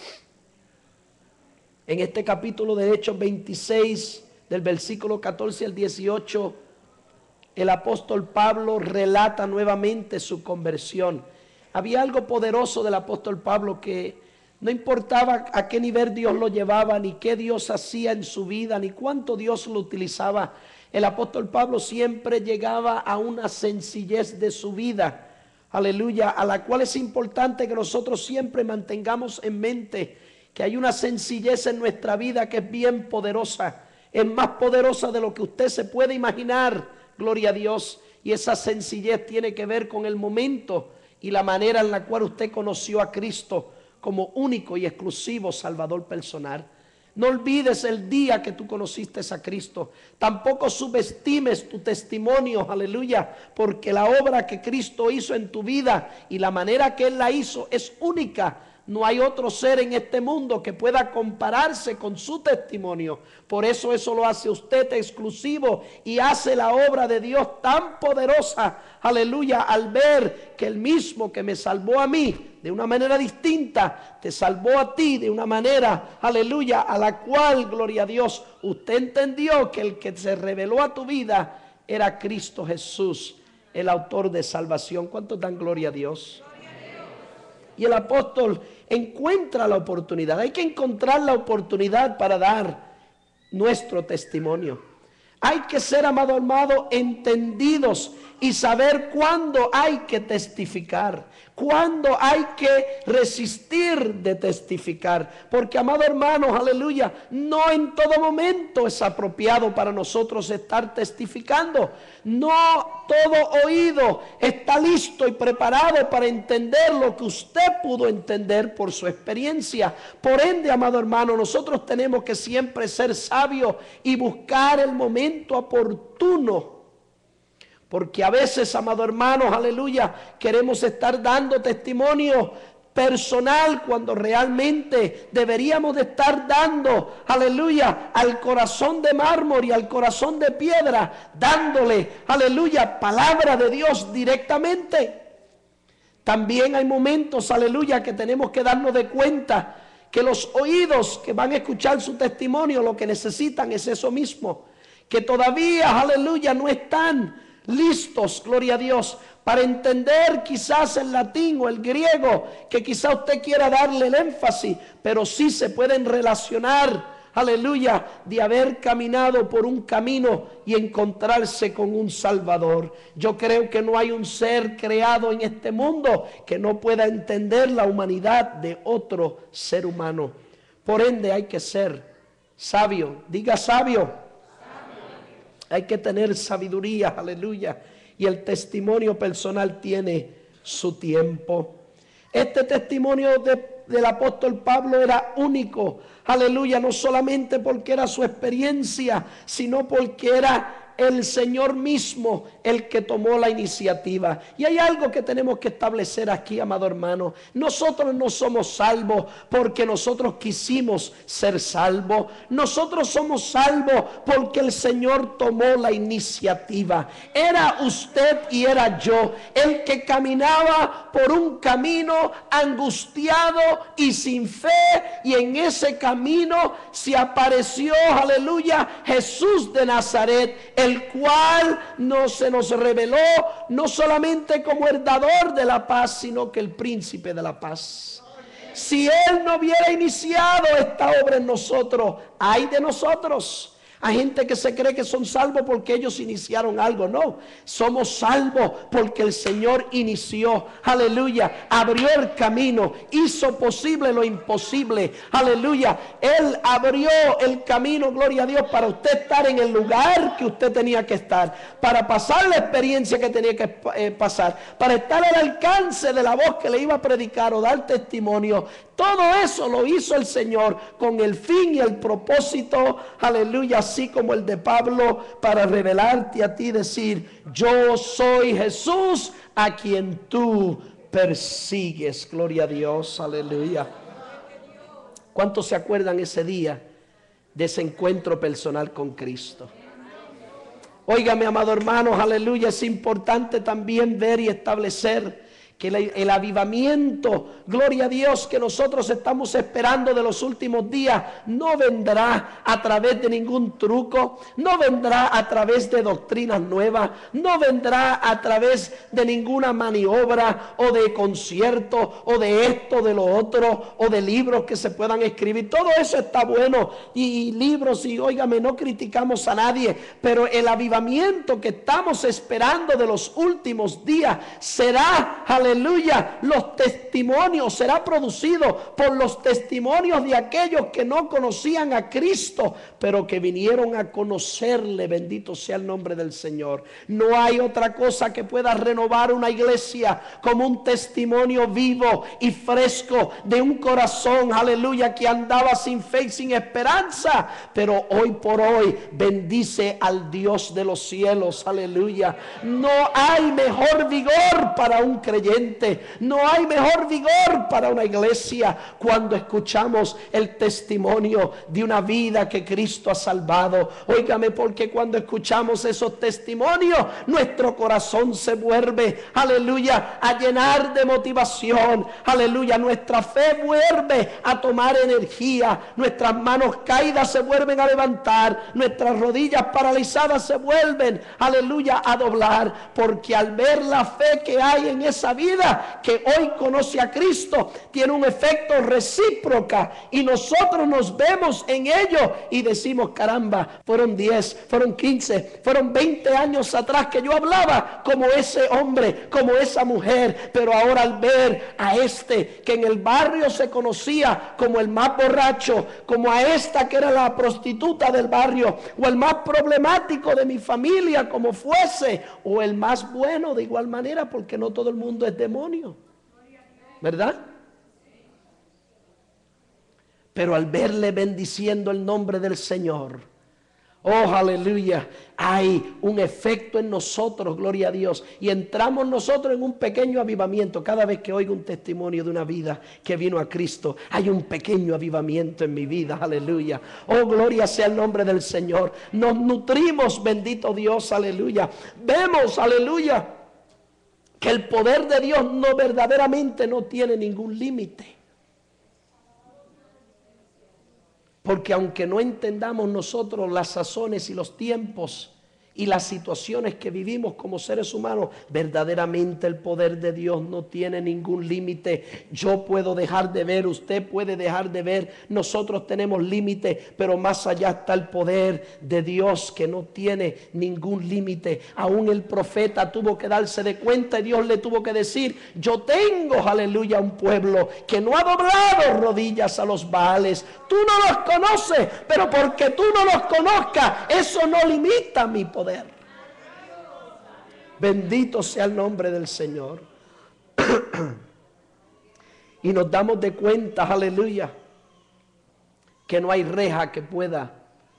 En este capítulo de Hechos veintiséis, del versículo catorce al dieciocho, el apóstol Pablo relata nuevamente su conversión. Había algo poderoso del apóstol Pablo, que no importaba a qué nivel Dios lo llevaba, ni qué Dios hacía en su vida, ni cuánto Dios lo utilizaba. El apóstol Pablo siempre llegaba a una sencillez de su vida, aleluya, a la cual es importante que nosotros siempre mantengamos en mente que hay una sencillez en nuestra vida que es bien poderosa, es más poderosa de lo que usted se puede imaginar, gloria a Dios, y esa sencillez tiene que ver con el momento y la manera en la cual usted conoció a Cristo como único y exclusivo Salvador personal. No olvides el día que tú conociste a Cristo. Tampoco subestimes tu testimonio, aleluya, porque la obra que Cristo hizo en tu vida y la manera que Él la hizo es única. No hay otro ser en este mundo que pueda compararse con su testimonio. Por eso eso lo hace usted exclusivo y hace la obra de Dios tan poderosa, aleluya, al ver que el mismo que me salvó a mí de una manera distinta, te salvó a ti de una manera, aleluya, a la cual, gloria a Dios, usted entendió que el que se reveló a tu vida era Cristo Jesús, el autor de salvación. ¿Cuántos dan gloria a Dios? Y el apóstol encuentra la oportunidad. Hay que encontrar la oportunidad para dar nuestro testimonio. Hay que ser, amado hermano, entendidos y saber cuándo hay que testificar, cuándo hay que resistir de testificar. Porque, amado hermano, aleluya, no en todo momento es apropiado para nosotros estar testificando. No todo oído está listo y preparado para entender lo que usted pudo entender por su experiencia. Por ende, amado hermano, nosotros tenemos que siempre ser sabios y buscar el momento oportuno. Porque a veces, amado hermano, aleluya, queremos estar dando testimonio personal cuando realmente deberíamos de estar dando, aleluya, al corazón de mármol y al corazón de piedra, dándole, aleluya, palabra de Dios directamente. También hay momentos, aleluya, que tenemos que darnos de cuenta que los oídos que van a escuchar su testimonio lo que necesitan es eso mismo, que todavía, aleluya, no están listos, gloria a Dios, para entender quizás el latín o el griego, que quizás usted quiera darle el énfasis, pero sí se pueden relacionar, aleluya, de haber caminado por un camino y encontrarse con un Salvador. Yo creo que no hay un ser creado en este mundo que no pueda entender la humanidad de otro ser humano. Por ende hay que ser sabio, diga sabio. Hay que tener sabiduría, aleluya. Y el testimonio personal tiene su tiempo. Este testimonio de, del apóstol Pablo era único, aleluya, no solamente porque era su experiencia, sino porque era el Señor mismo el que tomó la iniciativa. Y hay algo que tenemos que establecer aquí, amado hermano. Nosotros no somos salvos porque nosotros quisimos ser salvos. Nosotros somos salvos porque el Señor tomó la iniciativa. Era usted y era yo el que caminaba por un camino angustiado y sin fe, y en ese camino se apareció, aleluya, Jesús de Nazaret, el el cual no se nos reveló no solamente como el dador de la paz, sino que el príncipe de la paz. Si Él no hubiera iniciado esta obra en nosotros, ay de nosotros. Hay gente que se cree que son salvos porque ellos iniciaron algo. No, somos salvos porque el Señor inició, aleluya, abrió el camino, hizo posible lo imposible, aleluya. Él abrió el camino, gloria a Dios, para usted estar en el lugar que usted tenía que estar, para pasar la experiencia que tenía que eh, pasar, para estar al alcance de la voz que le iba a predicar o dar testimonio. Todo eso lo hizo el Señor con el fin y el propósito, aleluya, así como el de Pablo, para revelarte a ti, decir: yo soy Jesús a quien tú persigues. Gloria a Dios, aleluya. ¿Cuántos se acuerdan ese día de ese encuentro personal con Cristo? Óigame, amado hermanos, aleluya, es importante también ver y establecer que el, el avivamiento, gloria a Dios, que nosotros estamos esperando de los últimos días, no vendrá a través de ningún truco, no vendrá a través de doctrinas nuevas, no vendrá a través de ninguna maniobra o de concierto o de esto, de lo otro, o de libros que se puedan escribir. Todo eso está bueno, y, y libros, y óigame, no criticamos a nadie, pero el avivamiento que estamos esperando de los últimos días será, aleluya, Aleluya, los testimonios, será producido por los testimonios de aquellos que no conocían a Cristo, pero que vinieron a conocerle. Bendito sea el nombre del Señor. No hay otra cosa que pueda renovar una iglesia como un testimonio vivo y fresco de un corazón, aleluya, que andaba sin fe y sin esperanza, pero hoy por hoy bendice al Dios de los cielos, aleluya. No hay mejor vigor para un creyente. No hay mejor vigor para una iglesia cuando escuchamos el testimonio de una vida que Cristo ha salvado. Óigame, porque cuando escuchamos esos testimonios, nuestro corazón se vuelve, aleluya, a llenar de motivación. Aleluya, nuestra fe vuelve a tomar energía. Nuestras manos caídas se vuelven a levantar. Nuestras rodillas paralizadas se vuelven, aleluya, a doblar. Porque al ver la fe que hay en esa vida, que hoy conoce a Cristo, tiene un efecto recíproca, y nosotros nos vemos en ello y decimos: caramba, fueron diez, fueron quince, fueron veinte años atrás que yo hablaba como ese hombre, como esa mujer, pero ahora al ver a este que en el barrio se conocía como el más borracho, como a esta que era la prostituta del barrio, o el más problemático de mi familia como fuese, o el más bueno de igual manera, porque no todo el mundo es demonio, ¿verdad? Pero al verle bendiciendo el nombre del Señor, oh aleluya, hay un efecto en nosotros, gloria a Dios, y entramos nosotros en un pequeño avivamiento. Cada vez que oigo un testimonio de una vida que vino a Cristo, hay un pequeño avivamiento en mi vida, aleluya. Oh, gloria sea el nombre del Señor. Nos nutrimos, bendito Dios, aleluya. Vemos, aleluya, que el poder de Dios no verdaderamente no tiene ningún límite. Porque aunque no entendamos nosotros las sazones y los tiempos y las situaciones que vivimos como seres humanos, verdaderamente el poder de Dios no tiene ningún límite. Yo puedo dejar de ver, usted puede dejar de ver, nosotros tenemos límite, pero más allá está el poder de Dios que no tiene ningún límite. Aún el profeta tuvo que darse de cuenta y Dios le tuvo que decir: yo tengo, aleluya, un pueblo que no ha doblado rodillas a los Baales. Tú no los conoces, pero porque tú no los conozcas, eso no limita mi poder. Bendito sea el nombre del Señor. Y nos damos de cuenta, aleluya, que no hay reja que pueda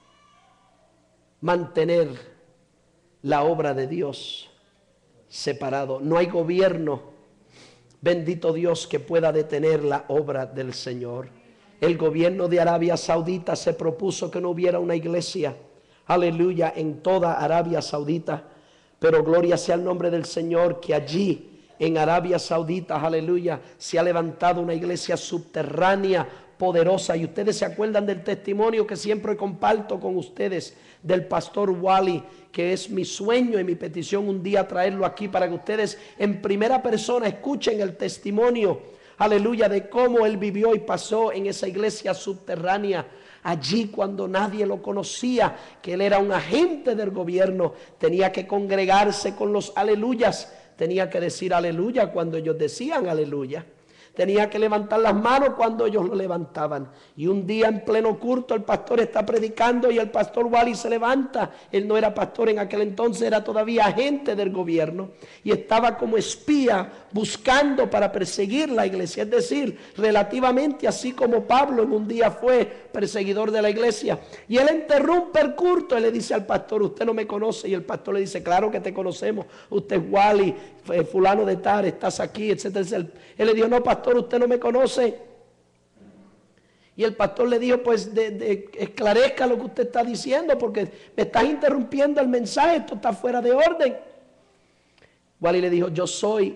mantener la obra de Dios separado. No hay gobierno, bendito Dios, que pueda detener la obra del Señor. El gobierno de Arabia Saudita se propuso que no hubiera una iglesia, aleluya, en toda Arabia Saudita. Pero gloria sea el nombre del Señor, que allí en Arabia Saudita, aleluya, se ha levantado una iglesia subterránea poderosa. Y ustedes se acuerdan del testimonio que siempre comparto con ustedes del pastor Wally, que es mi sueño y mi petición un día traerlo aquí para que ustedes en primera persona escuchen el testimonio, aleluya, de cómo él vivió y pasó en esa iglesia subterránea. Allí, cuando nadie lo conocía, que él era un agente del gobierno, tenía que congregarse con los aleluyas, tenía que decir aleluya cuando ellos decían aleluya, tenía que levantar las manos cuando ellos lo levantaban. Y un día en pleno culto el pastor está predicando y el pastor Wally se levanta. Él no era pastor en aquel entonces, era todavía agente del gobierno y estaba como espía buscando para perseguir la iglesia. Es decir, relativamente así como Pablo en un día fue perseguidor de la iglesia. Y él interrumpe el culto y le dice al pastor: usted no me conoce. Y el pastor le dice: claro que te conocemos, usted es Wally, fulano de tal, estás aquí, etcétera, etcétera. Él le dijo: no, pastor, usted no me conoce. Y el pastor le dijo, pues de, de, esclarezca lo que usted está diciendo, porque me estás interrumpiendo el mensaje, esto está fuera de orden. Wally le dijo, yo soy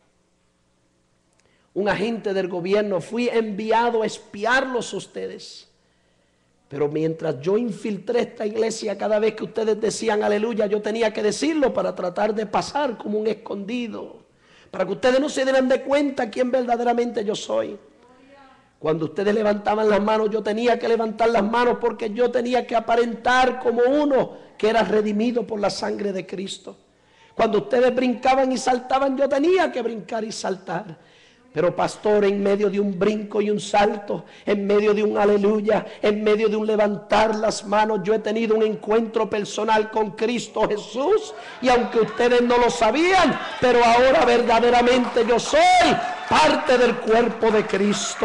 un agente del gobierno, fui enviado a espiarlos a ustedes. Pero mientras yo infiltré esta iglesia, cada vez que ustedes decían aleluya, yo tenía que decirlo para tratar de pasar como un escondido, para que ustedes no se dieran de cuenta quién verdaderamente yo soy. Cuando ustedes levantaban las manos, yo tenía que levantar las manos porque yo tenía que aparentar como uno que era redimido por la sangre de Cristo. Cuando ustedes brincaban y saltaban, yo tenía que brincar y saltar. Pero pastor, en medio de un brinco y un salto, en medio de un aleluya, en medio de un levantar las manos, yo he tenido un encuentro personal con Cristo Jesús. Y aunque ustedes no lo sabían, pero ahora verdaderamente yo soy parte del cuerpo de Cristo.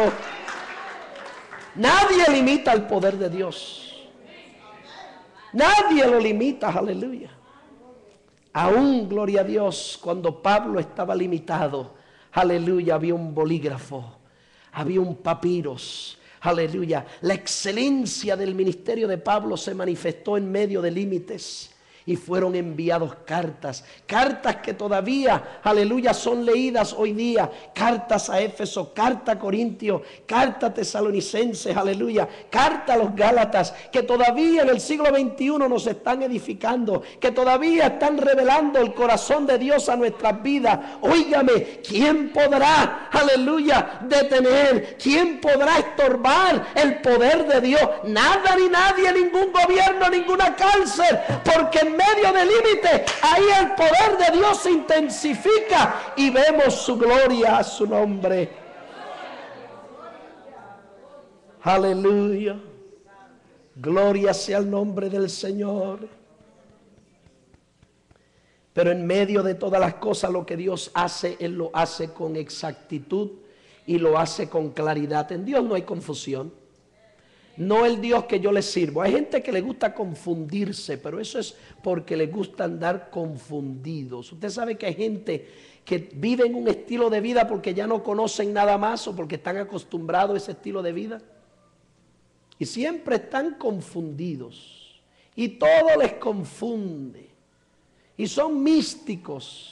Nadie limita el poder de Dios. Nadie lo limita, aleluya. Aún, gloria a Dios, cuando Pablo estaba limitado, aleluya, había un bolígrafo, había un papiros, aleluya. La excelencia del ministerio de Pablo se manifestó en medio de límites. Y fueron enviados cartas, cartas que todavía, aleluya, son leídas hoy día. Cartas a Éfeso, carta a Corintios, carta a Tesalonicenses, aleluya, carta a los Gálatas, que todavía en el siglo veintiuno nos están edificando, que todavía están revelando el corazón de Dios a nuestras vidas. Óigame, ¿quién podrá, aleluya, detener? ¿Quién podrá estorbar el poder de Dios? Nada ni nadie, ningún gobierno, ninguna cárcel, porque en medio del límite, ahí el poder de Dios se intensifica y vemos su gloria a su nombre. Aleluya. Gloria sea el nombre del Señor. Pero en medio de todas las cosas, lo que Dios hace, Él lo hace con exactitud y lo hace con claridad. En Dios no hay confusión. No el Dios que yo le sirvo. Hay gente que le gusta confundirse, pero eso es porque le gusta andar confundidos. Usted sabe que hay gente que vive en un estilo de vida porque ya no conocen nada más o porque están acostumbrados a ese estilo de vida. Y siempre están confundidos. Y todo les confunde. Y son místicos.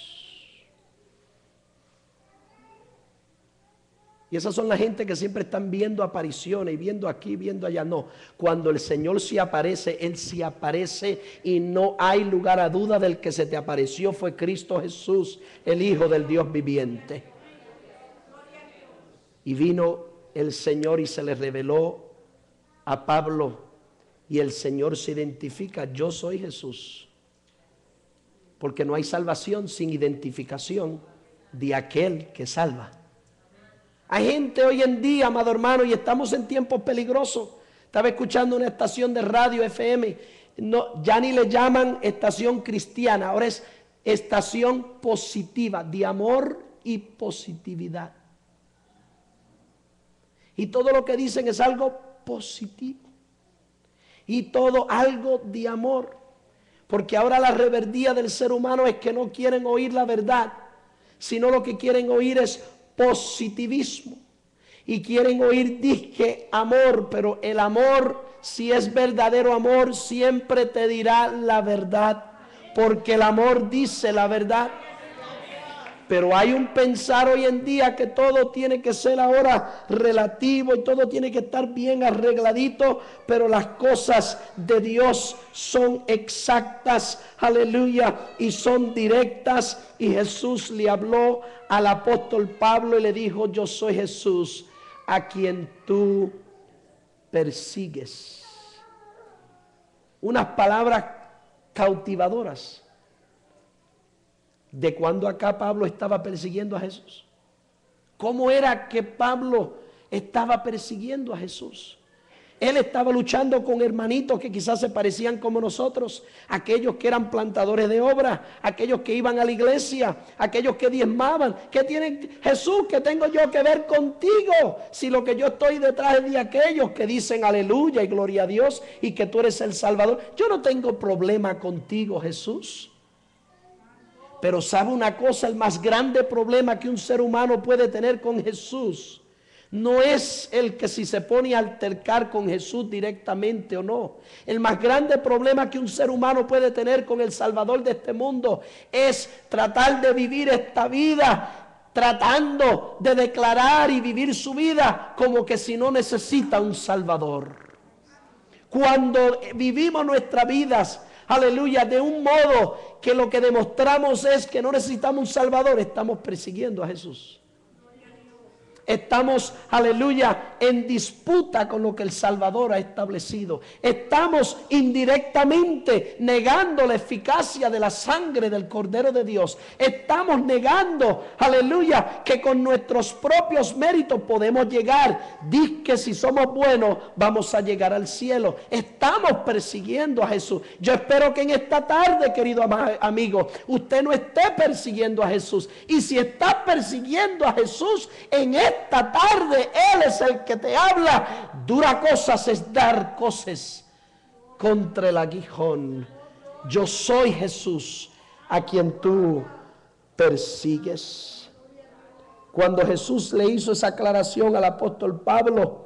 Y esas son la gente que siempre están viendo apariciones y viendo aquí, viendo allá. No, cuando el Señor se aparece, Él se aparece y no hay lugar a duda del que se te apareció fue Cristo Jesús, el Hijo del Dios viviente. Y vino el Señor y se le reveló a Pablo y el Señor se identifica, yo soy Jesús. Porque no hay salvación sin identificación de aquel que salva. Hay gente hoy en día, amado hermano, y estamos en tiempos peligrosos. Estaba escuchando una estación de radio F M, no, ya ni le llaman estación cristiana, ahora es estación positiva, de amor y positividad. Y todo lo que dicen es algo positivo. Y todo algo de amor. Porque ahora la reverdía del ser humano es que no quieren oír la verdad, sino lo que quieren oír es positivismo. Y quieren oír disque amor, pero el amor, si es verdadero amor, siempre te dirá la verdad. Porque el amor dice la verdad. Pero hay un pensar hoy en día que todo tiene que ser ahora relativo y todo tiene que estar bien arregladito, pero las cosas de Dios son exactas, aleluya, y son directas. Y Jesús le habló al apóstol Pablo y le dijo, yo soy Jesús a quien tú persigues. Unas palabras cautivadoras. ¿De cuándo acá Pablo estaba persiguiendo a Jesús? ¿Cómo era que Pablo estaba persiguiendo a Jesús? Él estaba luchando con hermanitos que quizás se parecían como nosotros, aquellos que eran plantadores de obra, aquellos que iban a la iglesia, aquellos que diezmaban. ¿Qué tienen, Jesús, qué tengo yo que ver contigo? Si lo que yo estoy detrás de aquellos que dicen aleluya y gloria a Dios y que tú eres el Salvador. Yo no tengo problema contigo, Jesús. Pero sabe una cosa, el más grande problema que un ser humano puede tener con Jesús no es el que si se pone a altercar con Jesús directamente o no. El más grande problema que un ser humano puede tener con el Salvador de este mundo es tratar de vivir esta vida, tratando de declarar y vivir su vida como que si no necesita un Salvador. Cuando vivimos nuestras vidas, aleluya, de un modo que lo que demostramos es que no necesitamos un Salvador, estamos persiguiendo a Jesús. Estamos, aleluya, en disputa con lo que el Salvador ha establecido. Estamos indirectamente negando la eficacia de la sangre del Cordero de Dios. Estamos negando, aleluya, que con nuestros propios méritos podemos llegar. Diz que si somos buenos vamos a llegar al cielo. Estamos persiguiendo a Jesús. Yo espero que en esta tarde, querido amigo, usted no esté persiguiendo a Jesús. Y si está persiguiendo a Jesús en esta Esta tarde, Él es el que te habla. Dura cosas es dar cosas contra el aguijón. Yo soy Jesús a quien tú persigues. Cuando Jesús le hizo esa aclaración al apóstol Pablo,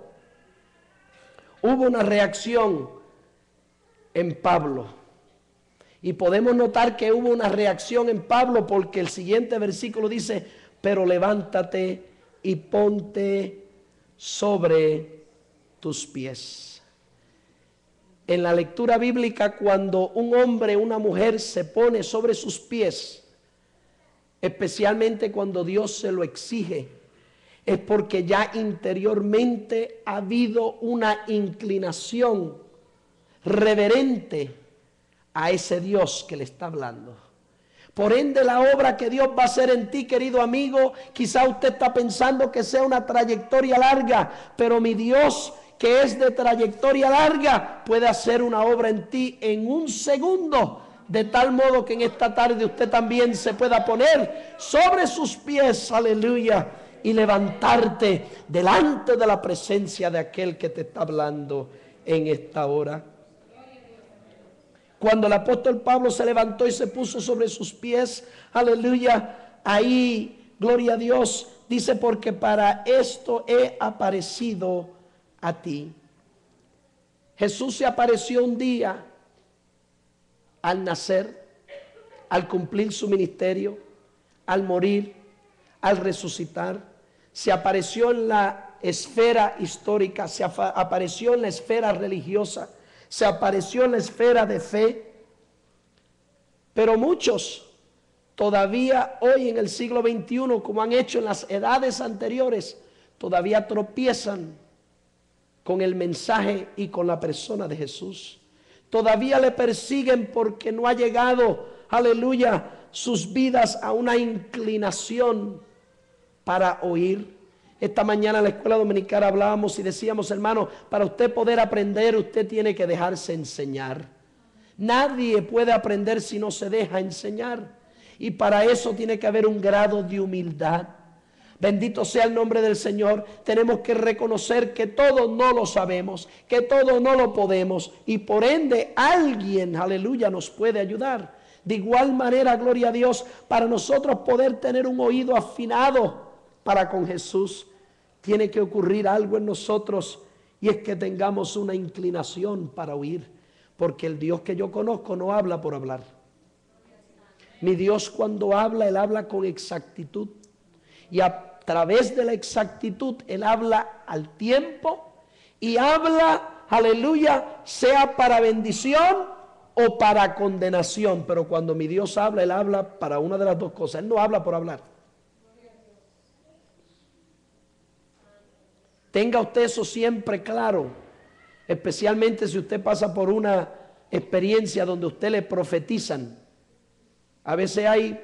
hubo una reacción en Pablo. Y podemos notar que hubo una reacción en Pablo porque el siguiente versículo dice: pero levántate y ponte sobre tus pies. En la lectura bíblica, cuando un hombre o una mujer se pone sobre sus pies, especialmente cuando Dios se lo exige, es porque ya interiormente ha habido una inclinación reverente a ese Dios que le está hablando. Por ende, la obra que Dios va a hacer en ti, querido amigo, quizá usted está pensando que sea una trayectoria larga, pero mi Dios, que es de trayectoria larga, puede hacer una obra en ti en un segundo, de tal modo que en esta tarde usted también se pueda poner sobre sus pies, aleluya, y levantarte delante de la presencia de aquel que te está hablando en esta hora. Cuando el apóstol Pablo se levantó y se puso sobre sus pies, aleluya, ahí, gloria a Dios, dice: porque para esto he aparecido a ti. Jesús se apareció un día al nacer, al cumplir su ministerio, al morir, al resucitar. Se apareció en la esfera histórica, se apareció en la esfera religiosa, se apareció en la esfera de fe. Pero muchos todavía hoy en el siglo veintiuno, como han hecho en las edades anteriores, todavía tropiezan con el mensaje y con la persona de Jesús. Todavía le persiguen porque no ha llegado, aleluya, sus vidas a una inclinación para oír. Esta mañana en la escuela dominical hablábamos y decíamos: hermano, para usted poder aprender, usted tiene que dejarse enseñar. Nadie puede aprender si no se deja enseñar. Y para eso tiene que haber un grado de humildad. Bendito sea el nombre del Señor. Tenemos que reconocer que todo no lo sabemos, que todo no lo podemos, y por ende alguien, aleluya, nos puede ayudar. De igual manera, gloria a Dios, para nosotros poder tener un oído afinado para con Jesús, tiene que ocurrir algo en nosotros, y es que tengamos una inclinación para oír, porque el Dios que yo conozco no habla por hablar. Mi Dios, cuando habla, Él habla con exactitud, y a través de la exactitud Él habla al tiempo, y habla, aleluya, sea para bendición o para condenación. Pero cuando mi Dios habla, Él habla para una de las dos cosas. Él no habla por hablar. Tenga usted eso siempre claro, especialmente si usted pasa por una experiencia donde usted le profetizan. A veces hay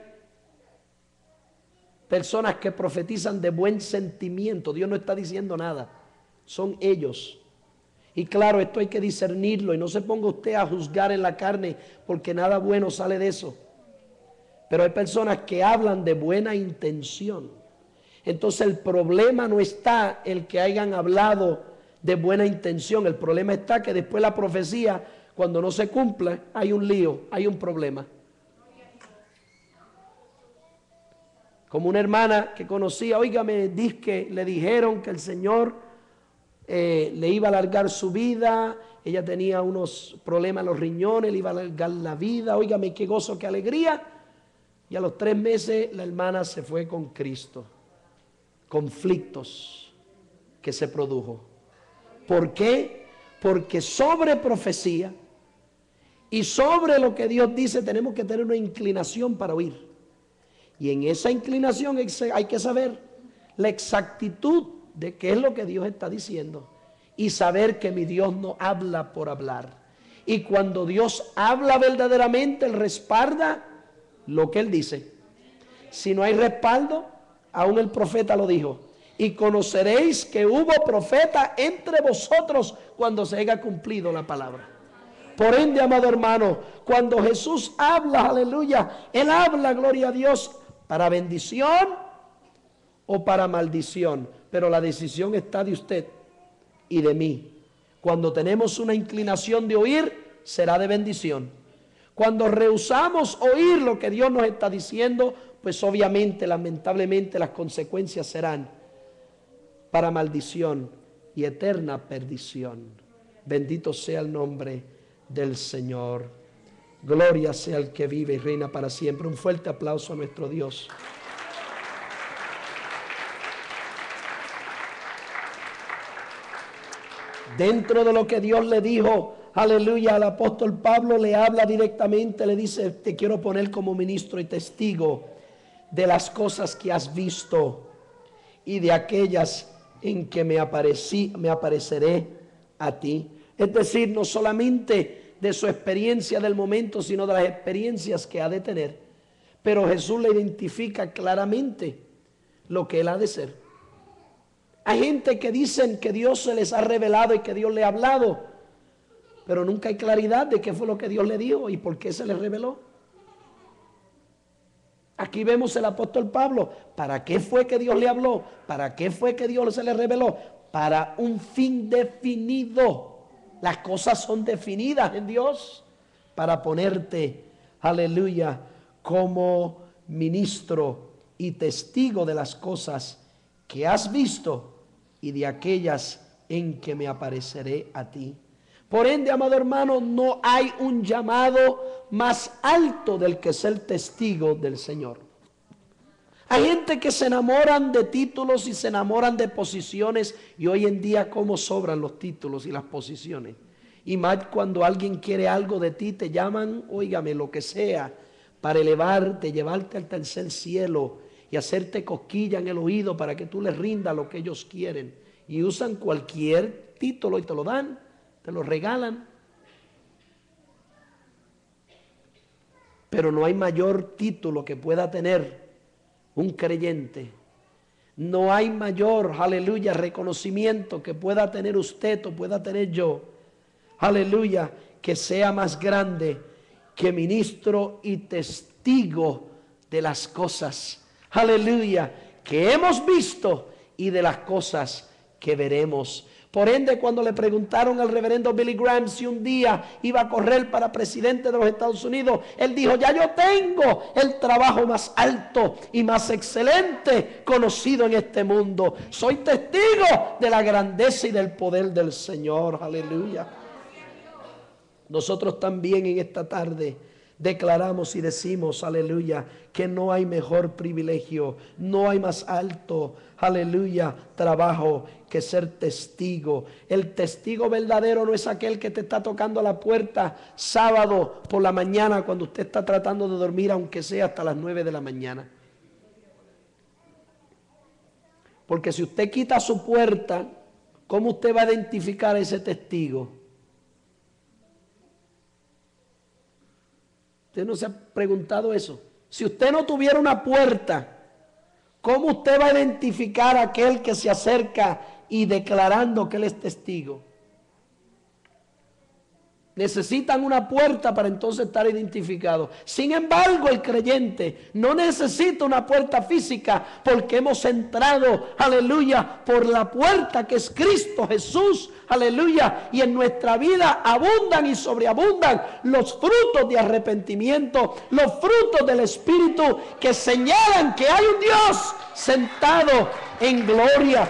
personas que profetizan de buen sentimiento. Dios no está diciendo nada, son ellos. Y claro, esto hay que discernirlo, y no se ponga usted a juzgar en la carne, porque nada bueno sale de eso. Pero hay personas que hablan de buena intención. Entonces el problema no está el que hayan hablado de buena intención. El problema está que después la profecía, cuando no se cumple, hay un lío, hay un problema. Como una hermana que conocía, oígame, que le dijeron que el Señor eh, le iba a alargar su vida. Ella tenía unos problemas en los riñones, le iba a alargar la vida. Oígame, qué gozo, qué alegría. Y a los tres meses la hermana se fue con Cristo. Conflictos que se produjo. ¿Por qué? Porque sobre profecía y sobre lo que Dios dice tenemos que tener una inclinación para oír. Y en esa inclinación hay que saber la exactitud de qué es lo que Dios está diciendo. Y saber que mi Dios no habla por hablar. Y cuando Dios habla verdaderamente, Él respalda lo que Él dice. Si no hay respaldo, aún el profeta lo dijo. Y conoceréis que hubo profeta entre vosotros cuando se haya cumplido la palabra. Por ende, amado hermano, cuando Jesús habla, aleluya, Él habla, gloria a Dios, para bendición o para maldición. Pero la decisión está de usted y de mí. Cuando tenemos una inclinación de oír, será de bendición. Cuando rehusamos oír lo que Dios nos está diciendo, pues obviamente, lamentablemente, las consecuencias serán para maldición y eterna perdición. Bendito sea el nombre del Señor. Gloria sea el que vive y reina para siempre. Un fuerte aplauso a nuestro Dios. Dentro de lo que Dios le dijo, aleluya, al apóstol Pablo, le habla directamente, le dice: te quiero poner como ministro y testigo de las cosas que has visto y de aquellas en que me aparecí, me apareceré a ti. Es decir, no solamente de su experiencia del momento, sino de las experiencias que ha de tener. Pero Jesús le identifica claramente lo que él ha de ser. Hay gente que dicen que Dios se les ha revelado y que Dios le ha hablado, pero nunca hay claridad de qué fue lo que Dios le dijo y por qué se les reveló. Aquí vemos el apóstol Pablo. ¿Para qué fue que Dios le habló? ¿Para qué fue que Dios se le reveló? Para un fin definido. Las cosas son definidas en Dios para ponerte, aleluya, como ministro y testigo de las cosas que has visto y de aquellas en que me apareceré a ti. Por ende, amado hermano, no hay un llamado más alto del que ser testigo del Señor. Hay gente que se enamoran de títulos y se enamoran de posiciones, y hoy en día cómo sobran los títulos y las posiciones. Y más cuando alguien quiere algo de ti, te llaman, óigame, lo que sea, para elevarte, llevarte al tercer cielo y hacerte cosquilla en el oído para que tú les rindas lo que ellos quieren. Y usan cualquier título y te lo dan, te lo regalan. Pero no hay mayor título que pueda tener un creyente. No hay mayor, aleluya, reconocimiento que pueda tener usted o pueda tener yo, aleluya, que sea más grande que ministro y testigo de las cosas, aleluya, que hemos visto y de las cosas que veremos. Por ende, cuando le preguntaron al reverendo Billy Graham si un día iba a correr para presidente de los Estados Unidos, él dijo: ya yo tengo el trabajo más alto y más excelente conocido en este mundo. Soy testigo de la grandeza y del poder del Señor. Aleluya. Nosotros también en esta tarde declaramos y decimos, aleluya, que no hay mejor privilegio, no hay más alto, aleluya, trabajo que ser testigo. El testigo verdadero no es aquel que te está tocando la puerta sábado por la mañana cuando usted está tratando de dormir, aunque sea hasta las nueve de la mañana. Porque si usted quita su puerta, ¿cómo usted va a identificar a ese testigo? ¿Usted no se ha preguntado eso? Si usted no tuviera una puerta, ¿cómo usted va a identificar a aquel que se acerca y declarando que él es testigo? Necesitan una puerta para entonces estar identificados. Sin embargo, el creyente no necesita una puerta física porque hemos entrado, aleluya, por la puerta que es Cristo Jesús, aleluya. Y en nuestra vida abundan y sobreabundan los frutos de arrepentimiento, los frutos del Espíritu que señalan que hay un Dios sentado en gloria.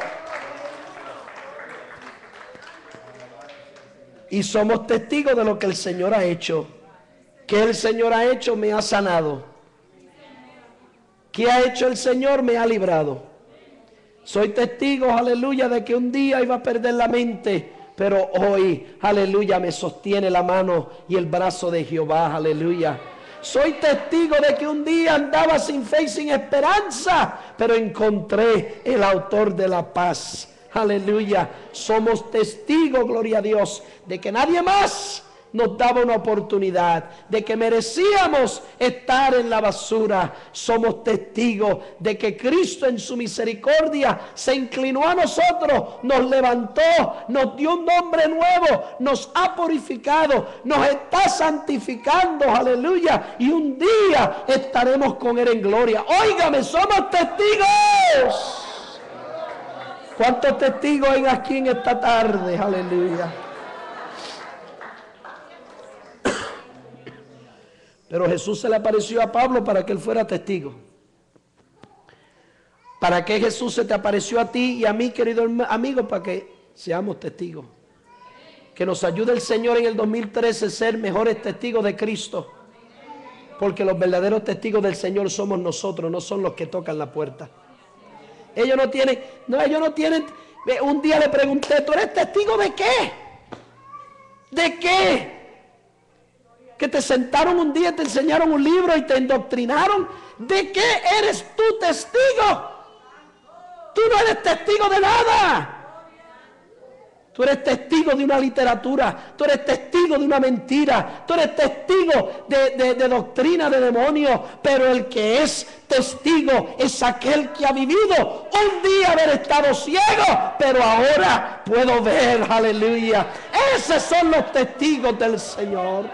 Y somos testigos de lo que el Señor ha hecho. ¿Qué el Señor ha hecho? Me ha sanado. ¿Qué ha hecho el Señor? Me ha librado. Soy testigo, aleluya, de que un día iba a perder la mente, pero hoy, aleluya, me sostiene la mano y el brazo de Jehová, aleluya. Soy testigo de que un día andaba sin fe y sin esperanza, pero encontré el autor de la paz. Aleluya, somos testigos, gloria a Dios, de que nadie más nos daba una oportunidad, de que merecíamos estar en la basura. Somos testigos de que Cristo en su misericordia se inclinó a nosotros, nos levantó, nos dio un nombre nuevo, nos ha purificado, nos está santificando, aleluya, y un día estaremos con Él en gloria. Óigame, somos testigos. ¿Cuántos testigos hay aquí en esta tarde? Aleluya. Pero Jesús se le apareció a Pablo para que él fuera testigo. ¿Para qué Jesús se te apareció a ti y a mí, querido amigo? Para que seamos testigos. Que nos ayude el Señor en el dos mil trece a ser mejores testigos de Cristo. Porque los verdaderos testigos del Señor somos nosotros, no son los que tocan la puerta. Ellos no tienen, no, ellos no tienen. Un día le pregunté, ¿tú eres testigo de qué? ¿De qué? Que te sentaron un día, te enseñaron un libro y te indoctrinaron. ¿De qué eres tú testigo? Tú no eres testigo de nada. Tú eres testigo de una literatura, tú eres testigo de una mentira, tú eres testigo de, de, de doctrina de demonios, pero el que es testigo es aquel que ha vivido un día haber estado ciego, pero ahora puedo ver, aleluya. Esos son los testigos del Señor.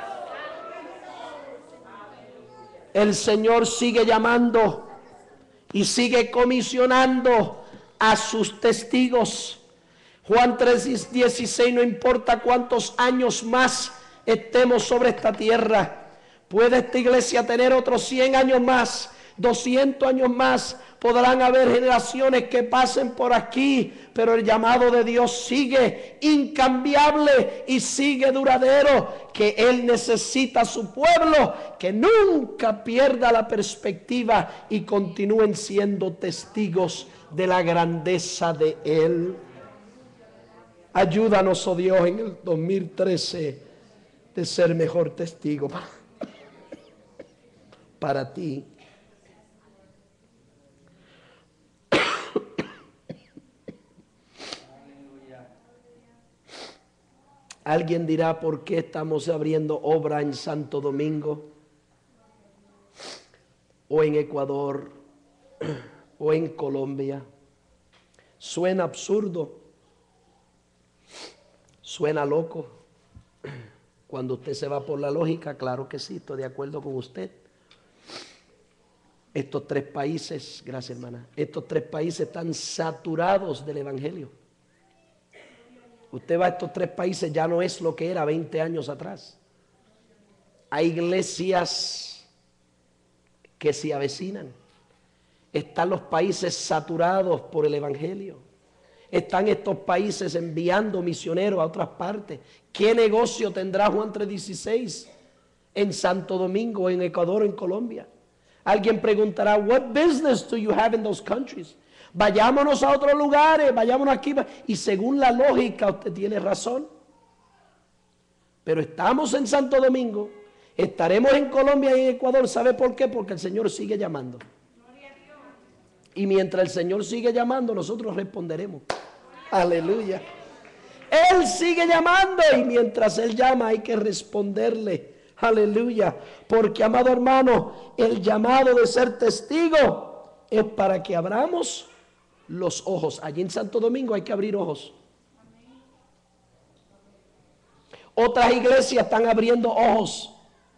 El Señor sigue llamando y sigue comisionando a sus testigos. Juan tres dieciséis, no importa cuántos años más estemos sobre esta tierra, puede esta iglesia tener otros cien años más, doscientos años más, podrán haber generaciones que pasen por aquí, pero el llamado de Dios sigue incambiable y sigue duradero, que Él necesita a su pueblo, que nunca pierda la perspectiva y continúen siendo testigos de la grandeza de Él. Ayúdanos, oh Dios, en el dos mil trece de ser mejor testigo para, para ti. Alguien dirá, ¿por qué estamos abriendo obra en Santo Domingo? O en Ecuador, o en Colombia. Suena absurdo. Suena loco. Cuando usted se va por la lógica, claro que sí, estoy de acuerdo con usted. Estos tres países, gracias hermana, estos tres países están saturados del evangelio. Usted va a estos tres países, ya no es lo que era veinte años atrás. Hay iglesias que se avecinan. Están los países saturados por el evangelio. Están estos países enviando misioneros a otras partes. ¿Qué negocio tendrá Juan tres dieciséis en Santo Domingo, en Ecuador, en Colombia? Alguien preguntará, what business do you have in those countries? Vayámonos a otros lugares, vayámonos aquí. Y según la lógica, usted tiene razón. Pero estamos en Santo Domingo, estaremos en Colombia y en Ecuador. ¿Sabe por qué? Porque el Señor sigue llamando. Y mientras el Señor sigue llamando, nosotros responderemos. Aleluya. Él sigue llamando y mientras Él llama hay que responderle. Aleluya. Porque, amado hermano, el llamado de ser testigo es para que abramos los ojos. Allí en Santo Domingo hay que abrir ojos. Otras iglesias están abriendo ojos.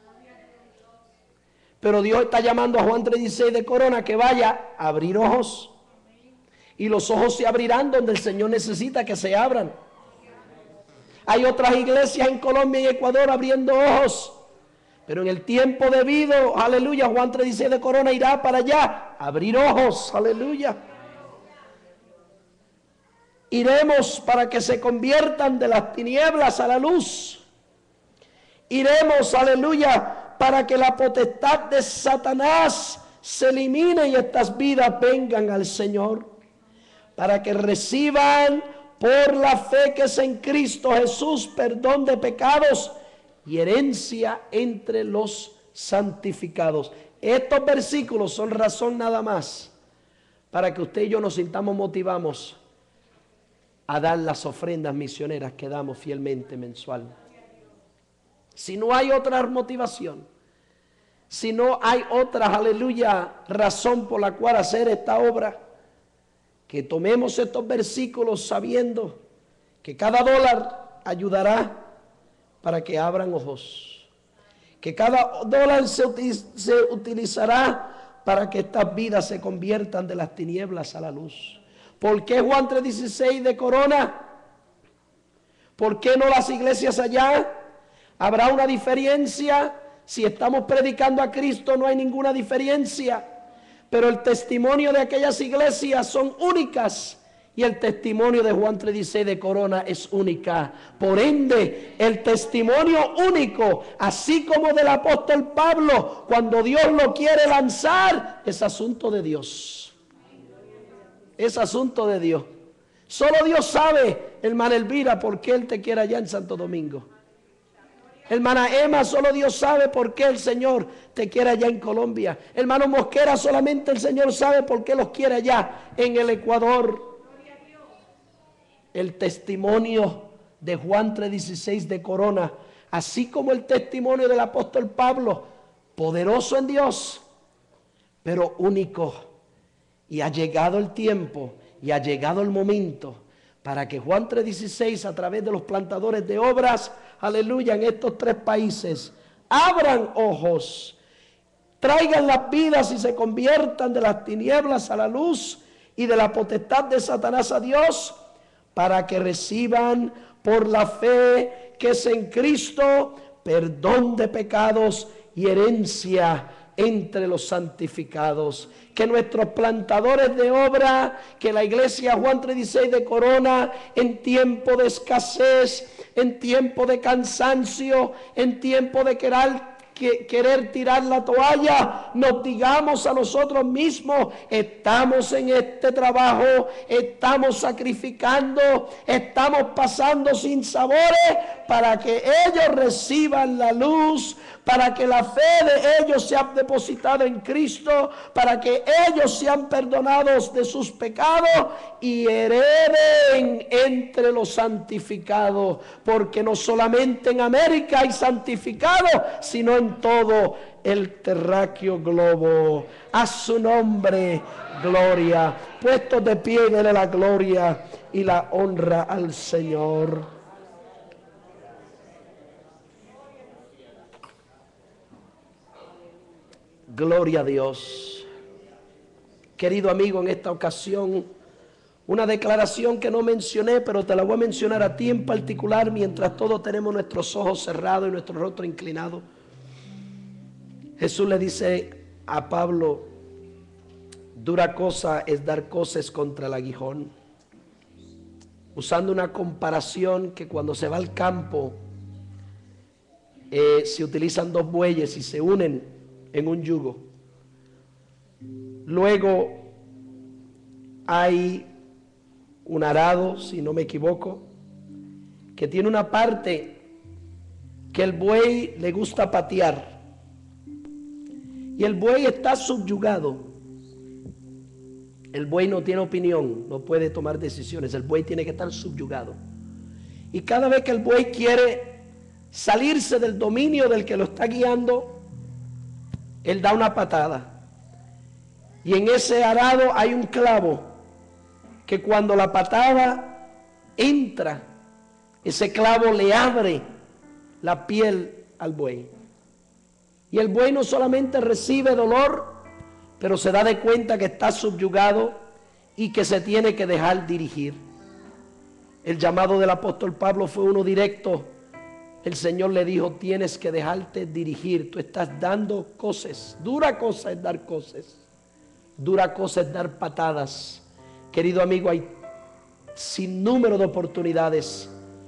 Pero Dios está llamando a Juan tres dieciséis de Corona que vaya a abrir ojos. Y los ojos se abrirán donde el Señor necesita que se abran. Hay otras iglesias en Colombia y Ecuador abriendo ojos. Pero en el tiempo debido, aleluya, Juan tres dieciséis de Corona irá para allá a abrir ojos, aleluya. Iremos para que se conviertan de las tinieblas a la luz. Iremos, aleluya, para que la potestad de Satanás se elimine y estas vidas vengan al Señor. Para que reciban por la fe que es en Cristo Jesús perdón de pecados y herencia entre los santificados. Estos versículos son razón nada más para que usted y yo nos sintamos motivados a dar las ofrendas misioneras que damos fielmente mensual. Si no hay otra motivación, si no hay otra, aleluya, razón por la cual hacer esta obra, que tomemos estos versículos sabiendo que cada dólar ayudará para que abran ojos, que cada dólar se, se utilizará para que estas vidas se conviertan de las tinieblas a la luz. ¿Por qué Juan tres dieciséis de Corona? ¿Por qué no las iglesias allá? ¿Habrá una diferencia? Si estamos predicando a Cristo no hay ninguna diferencia. Pero el testimonio de aquellas iglesias son únicas. Y el testimonio de Juan tres dieciséis de Corona es única. Por ende, el testimonio único, así como del apóstol Pablo, cuando Dios lo quiere lanzar, es asunto de Dios. Es asunto de Dios. Solo Dios sabe, hermana Elvira, por qué Él te quiere allá en Santo Domingo. Hermana Emma, solo Dios sabe por qué el Señor te quiere allá en Colombia. Hermano Mosquera, solamente el Señor sabe por qué los quiere allá en el Ecuador. El testimonio de Juan tres dieciséis de Corona, así como el testimonio del apóstol Pablo, poderoso en Dios, pero único. Y ha llegado el tiempo y ha llegado el momento para que Juan tres dieciséis, a través de los plantadores de obras, aleluya, en estos tres países, abran ojos, traigan las vidas y se conviertan de las tinieblas a la luz y de la potestad de Satanás a Dios, para que reciban por la fe que es en Cristo perdón de pecados y herencia entre los santificados. Que nuestros plantadores de obra, que la iglesia Juan tres dieciséis de Corona, en tiempo de escasez, en tiempo de cansancio, en tiempo de querer, que, querer tirar la toalla, nos digamos a nosotros mismos: estamos en este trabajo, estamos sacrificando, estamos pasando sin sabores para que ellos reciban la luz, para que la fe de ellos sea depositada en Cristo, para que ellos sean perdonados de sus pecados y hereden entre los santificados, porque no solamente en América hay santificados, sino en todo el terráqueo globo. A su nombre, gloria. Puestos de pie, dele la gloria y la honra al Señor. Gloria a Dios. Querido amigo, en esta ocasión, una declaración que no mencioné, pero te la voy a mencionar a ti en particular, mientras todos tenemos nuestros ojos cerrados y nuestro rostro inclinado. Jesús le dice a Pablo: dura cosa es dar coces contra el aguijón, usando una comparación que cuando se va al campo eh, se utilizan dos bueyes y se unen en un yugo. Luego hay un arado, si no me equivoco, que tiene una parte que el buey le gusta patear, y el buey está subyugado. El buey no tiene opinión, no puede tomar decisiones, el buey tiene que estar subyugado. Y cada vez que el buey quiere salirse del dominio del que lo está guiando, él da una patada, y en ese arado hay un clavo que cuando la patada entra, ese clavo le abre la piel al buey. Y el buey no solamente recibe dolor, pero se da de cuenta que está subyugado y que se tiene que dejar dirigir. El llamado del apóstol Pablo fue uno directo. El Señor le dijo, tienes que dejarte dirigir. Tú estás dando cosas. Dura cosa es dar cosas. Dura cosa es dar patadas. Querido amigo, hay sin número de oportunidades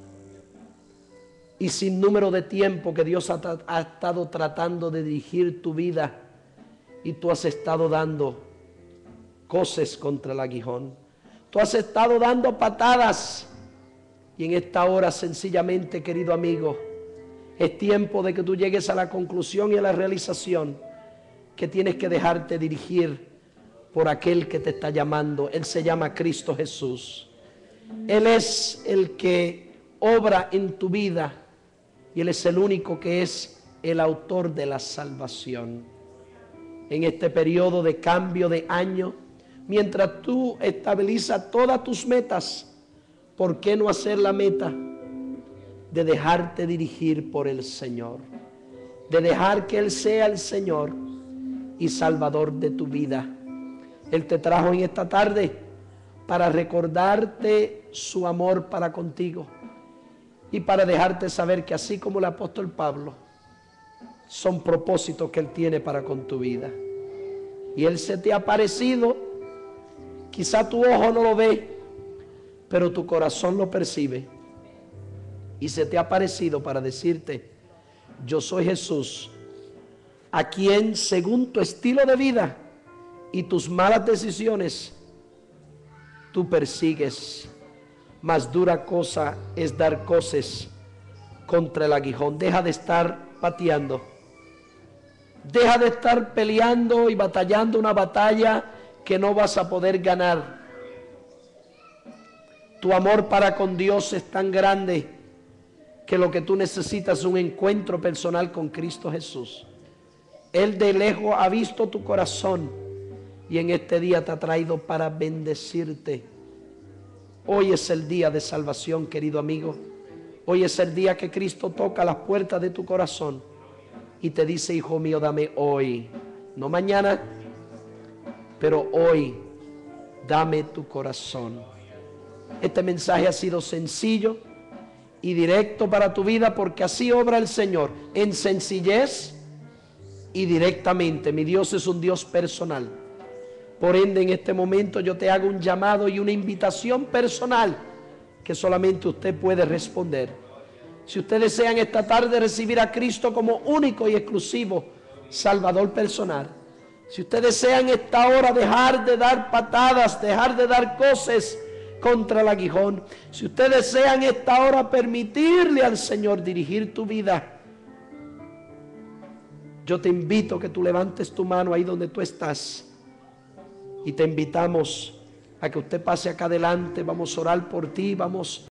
y sin número de tiempo que Dios ha, ha estado tratando de dirigir tu vida, y tú has estado dando cosas contra el aguijón. Tú has estado dando patadas, y en esta hora sencillamente, querido amigo, es tiempo de que tú llegues a la conclusión y a la realización que tienes que dejarte dirigir por aquel que te está llamando. Él se llama Cristo Jesús. Él es el que obra en tu vida, y Él es el único que es el autor de la salvación. En este periodo de cambio de año, mientras tú estabilizas todas tus metas, ¿por qué no hacer la meta de dejarte dirigir por el Señor? De dejar que Él sea el Señor y Salvador de tu vida. Él te trajo en esta tarde para recordarte su amor para contigo y para dejarte saber que así como el apóstol Pablo, son propósitos que Él tiene para con tu vida. Y Él se te ha aparecido, quizá tu ojo no lo ve, pero tu corazón lo percibe, y se te ha aparecido para decirte, yo soy Jesús, a quien según tu estilo de vida y tus malas decisiones, tú persigues. Más dura cosa es dar cosas contra el aguijón. Deja de estar pateando. Deja de estar peleando y batallando una batalla que no vas a poder ganar. Tu amor para con Dios es tan grande que lo que tú necesitas es un encuentro personal con Cristo Jesús. Él de lejos ha visto tu corazón y en este día te ha traído para bendecirte. Hoy es el día de salvación, querido amigo. Hoy es el día que Cristo toca las puertas de tu corazón y te dice, hijo mío, dame hoy, no mañana, pero hoy, dame tu corazón. Este mensaje ha sido sencillo y directo para tu vida, porque así obra el Señor, en sencillez y directamente. Mi Dios es un Dios personal. Por ende, en este momento yo te hago un llamado y una invitación personal que solamente usted puede responder. Si usted desea en esta tarde recibir a Cristo como único y exclusivo Salvador personal, si usted desea en esta hora dejar de dar patadas, dejar de dar cosas contra el aguijón, si usted desea en esta hora permitirle al Señor dirigir tu vida, yo te invito a que tú levantes tu mano ahí donde tú estás y te invitamos a que usted pase acá adelante. Vamos a orar por ti, vamos